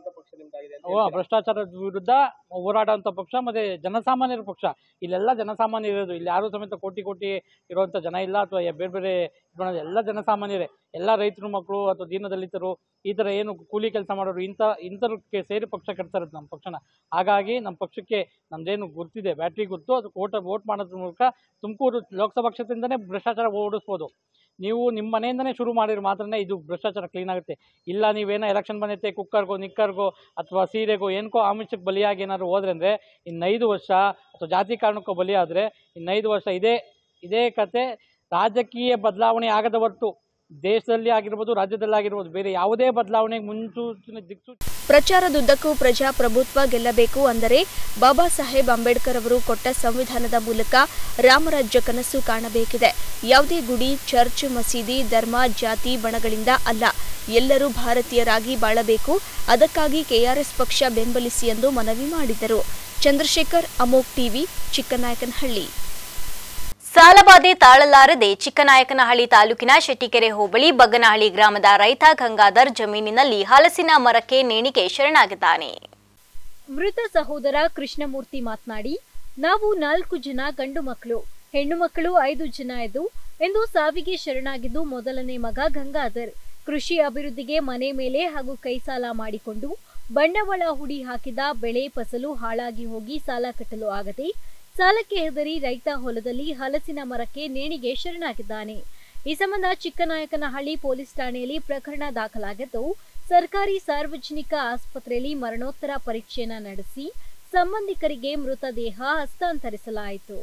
ಹೋರಾಡುವಂಥ ಪಕ್ಷ ಮತ್ತೆ ಜನಸಾಮಾನ್ಯರ ಪಕ್ಷ. ಇಲ್ಲೆಲ್ಲ ಜನಸಾಮಾನ್ಯರು ಇರೋದು. ಇಲ್ಲಿ ಯಾರು ಸಮೇತ ಕೋಟಿ ಇರುವಂಥ ಜನ ಇಲ್ಲ ಅಥವಾ ಬೇರೆ ಎಲ್ಲ ಜನಸಾಮಾನ್ಯರೇ. ಎಲ್ಲ ರೈತರು ಮಕ್ಕಳು ಅಥವಾ ದೀನದಲಿತರು ಈ ಥರ ಏನು ಕೂಲಿ ಕೆಲಸ ಮಾಡೋರು ಇಂಥವ್ರಿಗೆ ಸೇರಿ ಪಕ್ಷ ಕಟ್ತಾರೆ ನಮ್ಮ ಪಕ್ಷನ. ಹಾಗಾಗಿ ನಮ್ಮ ಪಕ್ಷಕ್ಕೆ ನಮ್ದೇನು ಗುರ್ತಿದೆ, ಬ್ಯಾಟ್ರಿ ಗುರ್ತು, ಅದು ವೋಟ್ ಮಾಡೋದ್ರ ಮೂಲಕ ತುಮಕೂರು ಲೋಕಸಭಾ ಕ್ಷೇತ್ರದಿಂದನೇ ಭ್ರಷ್ಟಾಚಾರ ಓಡಿಸ್ಬೋದು. ನೀವು ನಿಮ್ಮ ಮನೆಯಿಂದನೇ ಶುರು ಮಾಡಿದ್ರೆ ಮಾತ್ರನೇ ಇದು ಭ್ರಷ್ಟಾಚಾರ ಕ್ಲೀನ್ ಆಗುತ್ತೆ. ಇಲ್ಲ ನೀವೇನೋ ಎಲೆಕ್ಷನ್ ಬಂದೈತೆ ಕುಕ್ಕರ್ಗೋ ನಿಕ್ಕರ್ಗೋ ಅಥವಾ ಸೀರೆಗೋ ಏನಕ್ಕೋ ಆಮಿಷಕ್ಕೆ ಬಲಿಯಾಗಿ ಏನಾದ್ರು ಹೋದ್ರೆ ಅಂದರೆ ಇನ್ನು 5 ವರ್ಷ ಅಥವಾ ಜಾತಿ ಕಾರಣಕ್ಕೋ ಬಲಿಯಾದರೆ ಇನ್ನು 5 ವರ್ಷ ಇದೇ ಕತೆ. ರಾಜಕೀಯ ಬದಲಾವಣೆ ಆಗದ ಹೊರತು ದೇಶದಲ್ಲಿ ಆಗಿರ್ಬೋದು, ರಾಜ್ಯದಲ್ಲಿ ಆಗಿರ್ಬೋದು, ಬೇರೆ ಯಾವುದೇ ಬದಲಾವಣೆಗೆ ಮುನ್ಸೂಚನೆ ದಿಕ್ಸೂಚನೆ. ಪ್ರಚಾರದುದ್ದಕ್ಕೂ ಪ್ರಜಾಪ್ರಭುತ್ವ ಗೆಲ್ಲಬೇಕು ಅಂದರೆ ಬಾಬಾ ಸಾಹೇಬ್ ಅಂಬೇಡ್ಕರ್ ಅವರು ಕೊಟ್ಟ ಸಂವಿಧಾನದ ಮೂಲಕ ರಾಮರಾಜ್ಯ ಕನಸು ಕಾಣಬೇಕಿದೆ. ಯಾವುದೇ ಗುಡಿ, ಚರ್ಚ್, ಮಸೀದಿ, ಧರ್ಮ, ಜಾತಿ, ಬಣಗಳಿಂದ ಅಲ್ಲ, ಎಲ್ಲರೂ ಭಾರತೀಯರಾಗಿ ಬಾಳಬೇಕು. ಅದಕ್ಕಾಗಿ ಕೆಆರ್ಎಸ್ ಪಕ್ಷ ಬೆಂಬಲಿಸಿ ಎಂದು ಮನವಿ ಮಾಡಿದರು. ಚಂದ್ರಶೇಖರ್, ಅಮೋಕ್ ಟಿವಿ, ಚಿಕ್ಕನಾಯಕನಹಳ್ಳಿ. ಸಾಲಬಾಧೆ ತಾಳಲಾರದೆ ಚಿಕ್ಕನಾಯಕನಹಳ್ಳಿ ತಾಲೂಕಿನ ಶೆಟ್ಟಿಕೆರೆ ಹೋಬಳಿ ಬಗ್ಗನಹಳ್ಳಿ ಗ್ರಾಮದ ರೈತ ಗಂಗಾಧರ್ ಜಮೀನಿನಲ್ಲಿ ಹಲಸಿನ ಮರಕ್ಕೆ ನೇಣಿಗೆ ಶರಣಾಗಿದ್ದಾನೆ. ಮೃತ ಸಹೋದರ ಕೃಷ್ಣಮೂರ್ತಿ ಮಾತನಾಡಿ, ನಾವು 4 ಜನ ಗಂಡು ಮಕ್ಕಳು, ಹೆಣ್ಣು ಮಕ್ಕಳು 5 ಜನ ಎಂದು ಸಾವಿಗೆ ಶರಣಾಗಿದ್ದು ಮೊದಲನೇ ಮಗ ಗಂಗಾಧರ್. ಕೃಷಿ ಅಭಿವೃದ್ಧಿಗೆ ಮನೆ ಮೇಲೆ ಹಾಗೂ ಕೈ ಸಾಲ ಮಾಡಿಕೊಂಡು ಬಂಡವಾಳ ಹೂಡಿ ಹಾಕಿದ ಬೆಳೆ ಫಸಲು ಹಾಳಾಗಿ ಹೋಗಿ ಸಾಲ ಕಟ್ಟಲು ಆಗದೆ ಸಾಲಕ್ಕೆ ಹೆದರಿ ರೈತ ಹೊಲದಲ್ಲಿ ಹಲಸಿನ ಮರಕ್ಕೆ ನೇಣಿಗೆ ಶರಣಾಗಿದ್ದಾನೆ. ಈ ಸಂಬಂಧ ಚಿಕ್ಕನಾಯಕನಹಳ್ಳಿ ಪೊಲೀಸ್ ಠಾಣೆಯಲ್ಲಿ ಪ್ರಕರಣ ದಾಖಲಾಗಿದ್ದು ಸರ್ಕಾರಿ ಸಾರ್ವಜನಿಕ ಆಸ್ಪತ್ರೆಯಲ್ಲಿ ಮರಣೋತ್ತರ ಪರೀಕ್ಷೆಯನ್ನು ನಡೆಸಿ ಸಂಬಂಧಿಕರಿಗೆ ಮೃತದೇಹ ಹಸ್ತಾಂತರಿಸಲಾಯಿತು.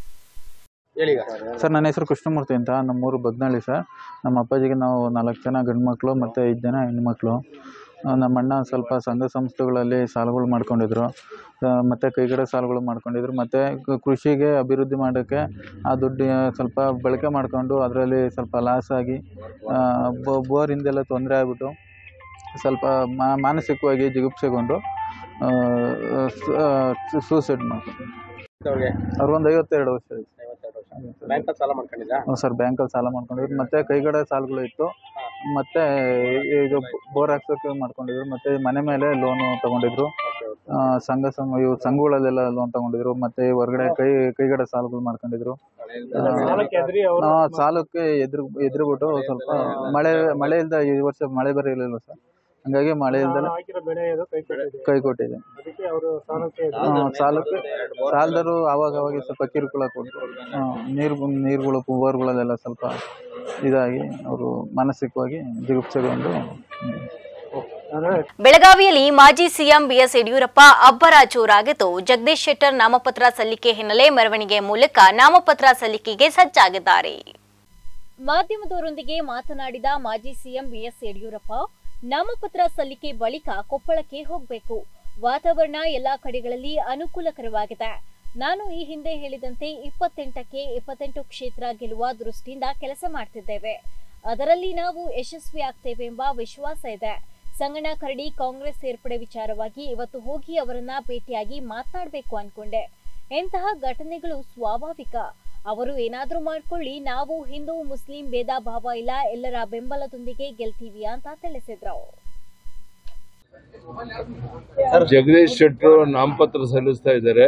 ಸರ್, ನನ್ನ ಹೆಸರು ಕೃಷ್ಣಮೂರ್ತಿ ಅಂತ. ನಮ್ಮೂರು ಬಗ್ನಹಳ್ಳಿ ಸರ್. ನಮ್ಮ ಅಪ್ಪಾಜಿಗೆ ನಾವು 4 ಜನ ಗಂಡು ಮಕ್ಕಳು ಮತ್ತು 5 ಜನ ಹೆಣ್ಮಕ್ಳು. ನಮ್ಮ ಅಣ್ಣ ಸ್ವಲ್ಪ ಸಂಘ ಸಂಸ್ಥೆಗಳಲ್ಲಿ ಸಾಲಗಳು ಮಾಡ್ಕೊಂಡಿದ್ರು, ಮತ್ತು ಕೈಗಡೆ ಸಾಲಗಳು ಮಾಡ್ಕೊಂಡಿದ್ರು. ಮತ್ತು ಕೃಷಿಗೆ ಅಭಿವೃದ್ಧಿ ಮಾಡೋಕ್ಕೆ ಆ ದುಡ್ಡು ಸ್ವಲ್ಪ ಬಳಕೆ ಮಾಡಿಕೊಂಡು ಅದರಲ್ಲಿ ಸ್ವಲ್ಪ ಲಾಸ್ ಆಗಿ ಬೋರಿಂದೆಲ್ಲ ತೊಂದರೆ ಆಗಿಬಿಟ್ಟು ಸ್ವಲ್ಪ ಮಾನಸಿಕವಾಗಿ ಜಿಗುಪ್ಸೆಗೊಂಡು ಸೂಸೈಡ್ ಮಾಡ್ಕೊಂಡು ಅವ್ರಿಗೊಂದು 52 ವರ್ಷ ಆಯಿತು. ಸರ್, ಬ್ಯಾಂಕಲ್ಲಿ ಸಾಲ ಮಾಡ್ಕೊಂಡಿದ್ರು. ಮತ್ತು ಕೈಗಡೆ ಸಾಲಗಳು ಇತ್ತು. ಮತ್ತು ಇದು ಬೋರ್ ಹಾಕ್ಸೋಕ್ಕೆ ಮಾಡ್ಕೊಂಡಿದ್ರು. ಮತ್ತು ಮನೆ ಮೇಲೆ ಲೋನು ತೊಗೊಂಡಿದ್ರು. ಸಂಘಗಳಲ್ಲೆಲ್ಲ ಲೋನ್ ತೊಗೊಂಡಿದ್ರು. ಮತ್ತು ಹೊರಗಡೆ ಕೈಗಡೆ ಸಾಲಗಳು ಮಾಡ್ಕೊಂಡಿದ್ರು. ಸಾಲಕ್ಕೆ ಎದುರುಬಿಟ್ಟು ಸ್ವಲ್ಪ ಮಳೆ ಇಲ್ದ ಈ ವರ್ಷ ಮಳೆ ಬೇರೆ ಇರಲಿಲ್ಲ ಸರ್. ಹಂಗಾಗಿ ಮಳೆ ಇಲ್ದಲೆ ಕೈ ಕೊಟ್ಟಿದೆ. ಸಾಲದರು ಆವಾಗ ಸ್ವಲ್ಪ ಕಿರುಕುಳ ಕೊಟ್ಟು ನೀರುಗಳು ಬೋರ್ಗಳಲ್ಲೆಲ್ಲ ಸ್ವಲ್ಪ ಇದಾಗಿ ಅವರು ಮಾನಸಿಕವಾಗಿ ಜಿಗುಪ್ಸೆಗೊಂಡು. ಬೆಳಗಾವಿಯಲ್ಲಿ ಮಾಜಿ ಸಿಎಂ ಬಿಎಸ್ ಯಡಿಯೂರಪ್ಪ ಅಬ್ಬರ ಜೋರಾಗಿದ್ದು ಜಗದೀಶ್ ಶೆಟ್ಟರ್ ನಾಮಪತ್ರ ಸಲ್ಲಿಕೆ ಹಿನ್ನೆಲೆ ಮೆರವಣಿಗೆ ಮೂಲಕ ನಾಮಪತ್ರ ಸಲ್ಲಿಕೆಗೆ ಸಜ್ಜಾಗಿದ್ದಾರೆ. ಮಾಧ್ಯಮದವರೊಂದಿಗೆ ಮಾತನಾಡಿದ ಮಾಜಿ ಸಿಎಂ ಬಿಎಸ್ ಯಡಿಯೂರಪ್ಪ, ನಾಮಪತ್ರ ಸಲ್ಲಿಕೆ ಬಳಿಕ ಕೊಪ್ಪಳಕ್ಕೆ ಹೋಗಬೇಕು. ವಾತಾವರಣ ಎಲ್ಲಾ ಕಡೆಗಳಲ್ಲಿ ಅನುಕೂಲಕರವಾಗಿದೆ. ನಾನು ಈ ಹಿಂದೆ ಹೇಳಿದಂತೆ 28ಕ್ಕೆ 28 ಕ್ಷೇತ್ರ ಗೆಲ್ಲುವ ದೃಷ್ಟಿಯಿಂದ ಕೆಲಸ ಮಾಡ್ತಿದ್ದೇವೆ. ಅದರಲ್ಲಿ ನಾವು ಯಶಸ್ವಿ ಆಗ್ತೇವೆ ಎಂಬ ವಿಶ್ವಾಸ ಇದೆ. ಸಂಗಣ್ಣ ಕರಡಿ ಕಾಂಗ್ರೆಸ್ ಸೇರ್ಪಡೆ ವಿಚಾರವಾಗಿ ಇವತ್ತು ಹೋಗಿ ಅವರನ್ನ ಭೇಟಿಯಾಗಿ ಮಾತನಾಡಬೇಕು ಅನ್ಕೊಂಡೆ. ಎಂತಹ ಘಟನೆಗಳು ಸ್ವಾಭಾವಿಕ. ಅವರು ಏನಾದ್ರೂ ಮಾಡ್ಕೊಳ್ಳಿ, ನಾವು ಹಿಂದೂ ಮುಸ್ಲಿಂ ಭೇದ ಭಾವ ಇಲ್ಲ, ಎಲ್ಲರ ಬೆಂಬಲದೊಂದಿಗೆ ಗೆಲ್ತೀವಿ ಅಂತ ತಿಳಿಸಿದ್ರು. ಜಗದೀಶ್ ಶೆಟ್ಟರ್ ನಾಮಪತ್ರ ಸಲ್ಲಿಸ್ತಾ ಇದ್ದಾರೆ.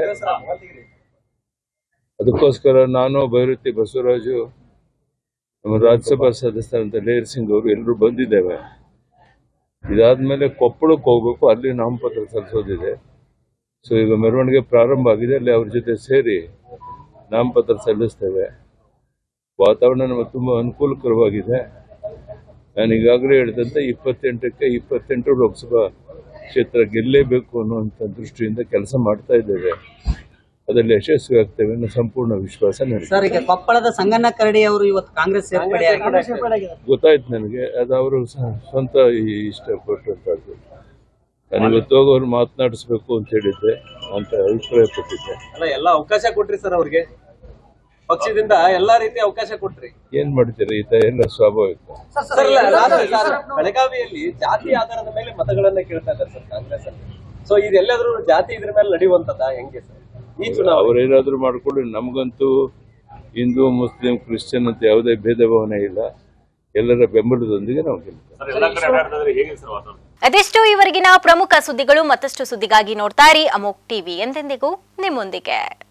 ಅದಕ್ಕೋಸ್ಕರ ನಾನು ಭೈರತಿ ಬಸವರಾಜು, ನಮ್ಮ ರಾಜ್ಯಸಭಾ ಸದಸ್ಯರಂತ ಲೇರ್ ಸಿಂಗ್ ಅವರು ಎಲ್ಲರೂ ಬಂದಿದ್ದೇವೆ. ಇದಾದ್ಮೇಲೆ ಕೊಪ್ಪಳಕ್ಕೆ ಹೋಗ್ಬೇಕು, ಅಲ್ಲಿ ನಾಮಪತ್ರ ಸಲ್ಲಿಸೋದಿದೆ. ಸೊ ಈಗ ಮೆರವಣಿಗೆ ಪ್ರಾರಂಭ ಆಗಿದೆ, ಅಲ್ಲಿ ಅವ್ರ ಜೊತೆ ಸೇರಿ ನಾಮಪತ್ರ ಸಲ್ಲಿಸ್ತೇವೆ. ವಾತಾವರಣ ನಮಗೆ ತುಂಬ ಅನುಕೂಲಕರವಾಗಿದೆ. ನಾನು ಈಗಾಗಲೇ ಹೇಳಿದಂತೆ 28ಕ್ಕೆ 28 ಲೋಕಸಭಾ ಕ್ಷೇತ್ರ ಗೆಲ್ಲೇಬೇಕು ಅನ್ನುವಂಥ ದೃಷ್ಟಿಯಿಂದ ಕೆಲಸ ಮಾಡ್ತಾ ಇದ್ದೇವೆ. ಅದರಲ್ಲಿ ಯಶಸ್ವಿ ಆಗ್ತೇವೆ ಅನ್ನೋ ಸಂಪೂರ್ಣ ವಿಶ್ವಾಸ ನನಗೆ. ಸರ್, ಈಗ ಕೊಪ್ಪಳದ ಸಂಗಣ್ಣ ಕರಡಿ ಅವರು ಇವತ್ತು ಕಾಂಗ್ರೆಸ್ ಸೇರ್ಪಡೆ ಗೊತ್ತಾಯ್ತು ನನಗೆ. ಅದು ಅವರು ಸ್ವಂತ ಇಷ್ಟಪಟ್ಟಂತದ್ದು. ನಾನು ಇವತ್ತು ಹೋಗಿ ಅವ್ರು ಮಾತನಾಡಿಸ್ಬೇಕು ಅಂತ ಹೇಳಿದ್ದೆ ಅಂತ ಅಭಿಪ್ರಾಯ ಪಟ್ಟಿದ್ದೆ. ಅಲ್ಲ ಎಲ್ಲ ಅವಕಾಶ ಕೊಟ್ರಿ ಸರ್ ಅವ್ರಿಗೆ, ಪಕ್ಷದಿಂದ ಎಲ್ಲಾ ರೀತಿ ಅವಕಾಶ ಕೊಟ್ರಿ. ಏನ್ ಮಾಡ್ತೀರಿ ಈತ ಎಲ್ಲ ಸ್ವಾಭಾವಿಕ. ಬೆಳಗಾವಿಯಲ್ಲಿ ಜಾತಿ ಆಧಾರದ ಮೇಲೆ ಮತಗಳನ್ನ ಕೇಳ್ತಾ ಇದ್ದಾರೆ ಸರ್ ಕಾಂಗ್ರೆಸ್ ಅಲ್ಲಿ. ಸೊ ಇದೆಲ್ಲಾದ್ರೂ ಜಾತಿ ಇದ್ರ ಮೇಲೆ ನಡೆಯುವಂತದ ಹೆಂಗೆ ಸರ್ ಈ ಚುನಾವಣೆ? ಅವ್ರೇನಾದ್ರೂ ಮಾಡ್ಕೊಂಡು ನಮಗಂತೂ ಹಿಂದೂ ಮುಸ್ಲಿಂ ಕ್ರಿಶ್ಚಿಯನ್ ಅಂತ ಯಾವುದೇ ಭೇದ ಭಾವನೆ ಇಲ್ಲ. ಎಲ್ಲರ ಬೆಂಬಲದೊಂದಿಗೆ ನಾವು ಗೆಲ್ತೇವೆ. ಅದೆಷ್ಟು ಈವರೆಗಿನ ಪ್ರಮುಖ ಸುದ್ದಿಗಳು. ಮತ್ತಷ್ಟು ಸುದ್ದಿಗಾಗಿ ನೋಡ್ತಾ ಇರಿ ಅಮೋಕ್ ಟಿವಿ, ಎಂದೆಂದಿಗೂ ನಿಮ್ಮೊಂದಿಗೆ.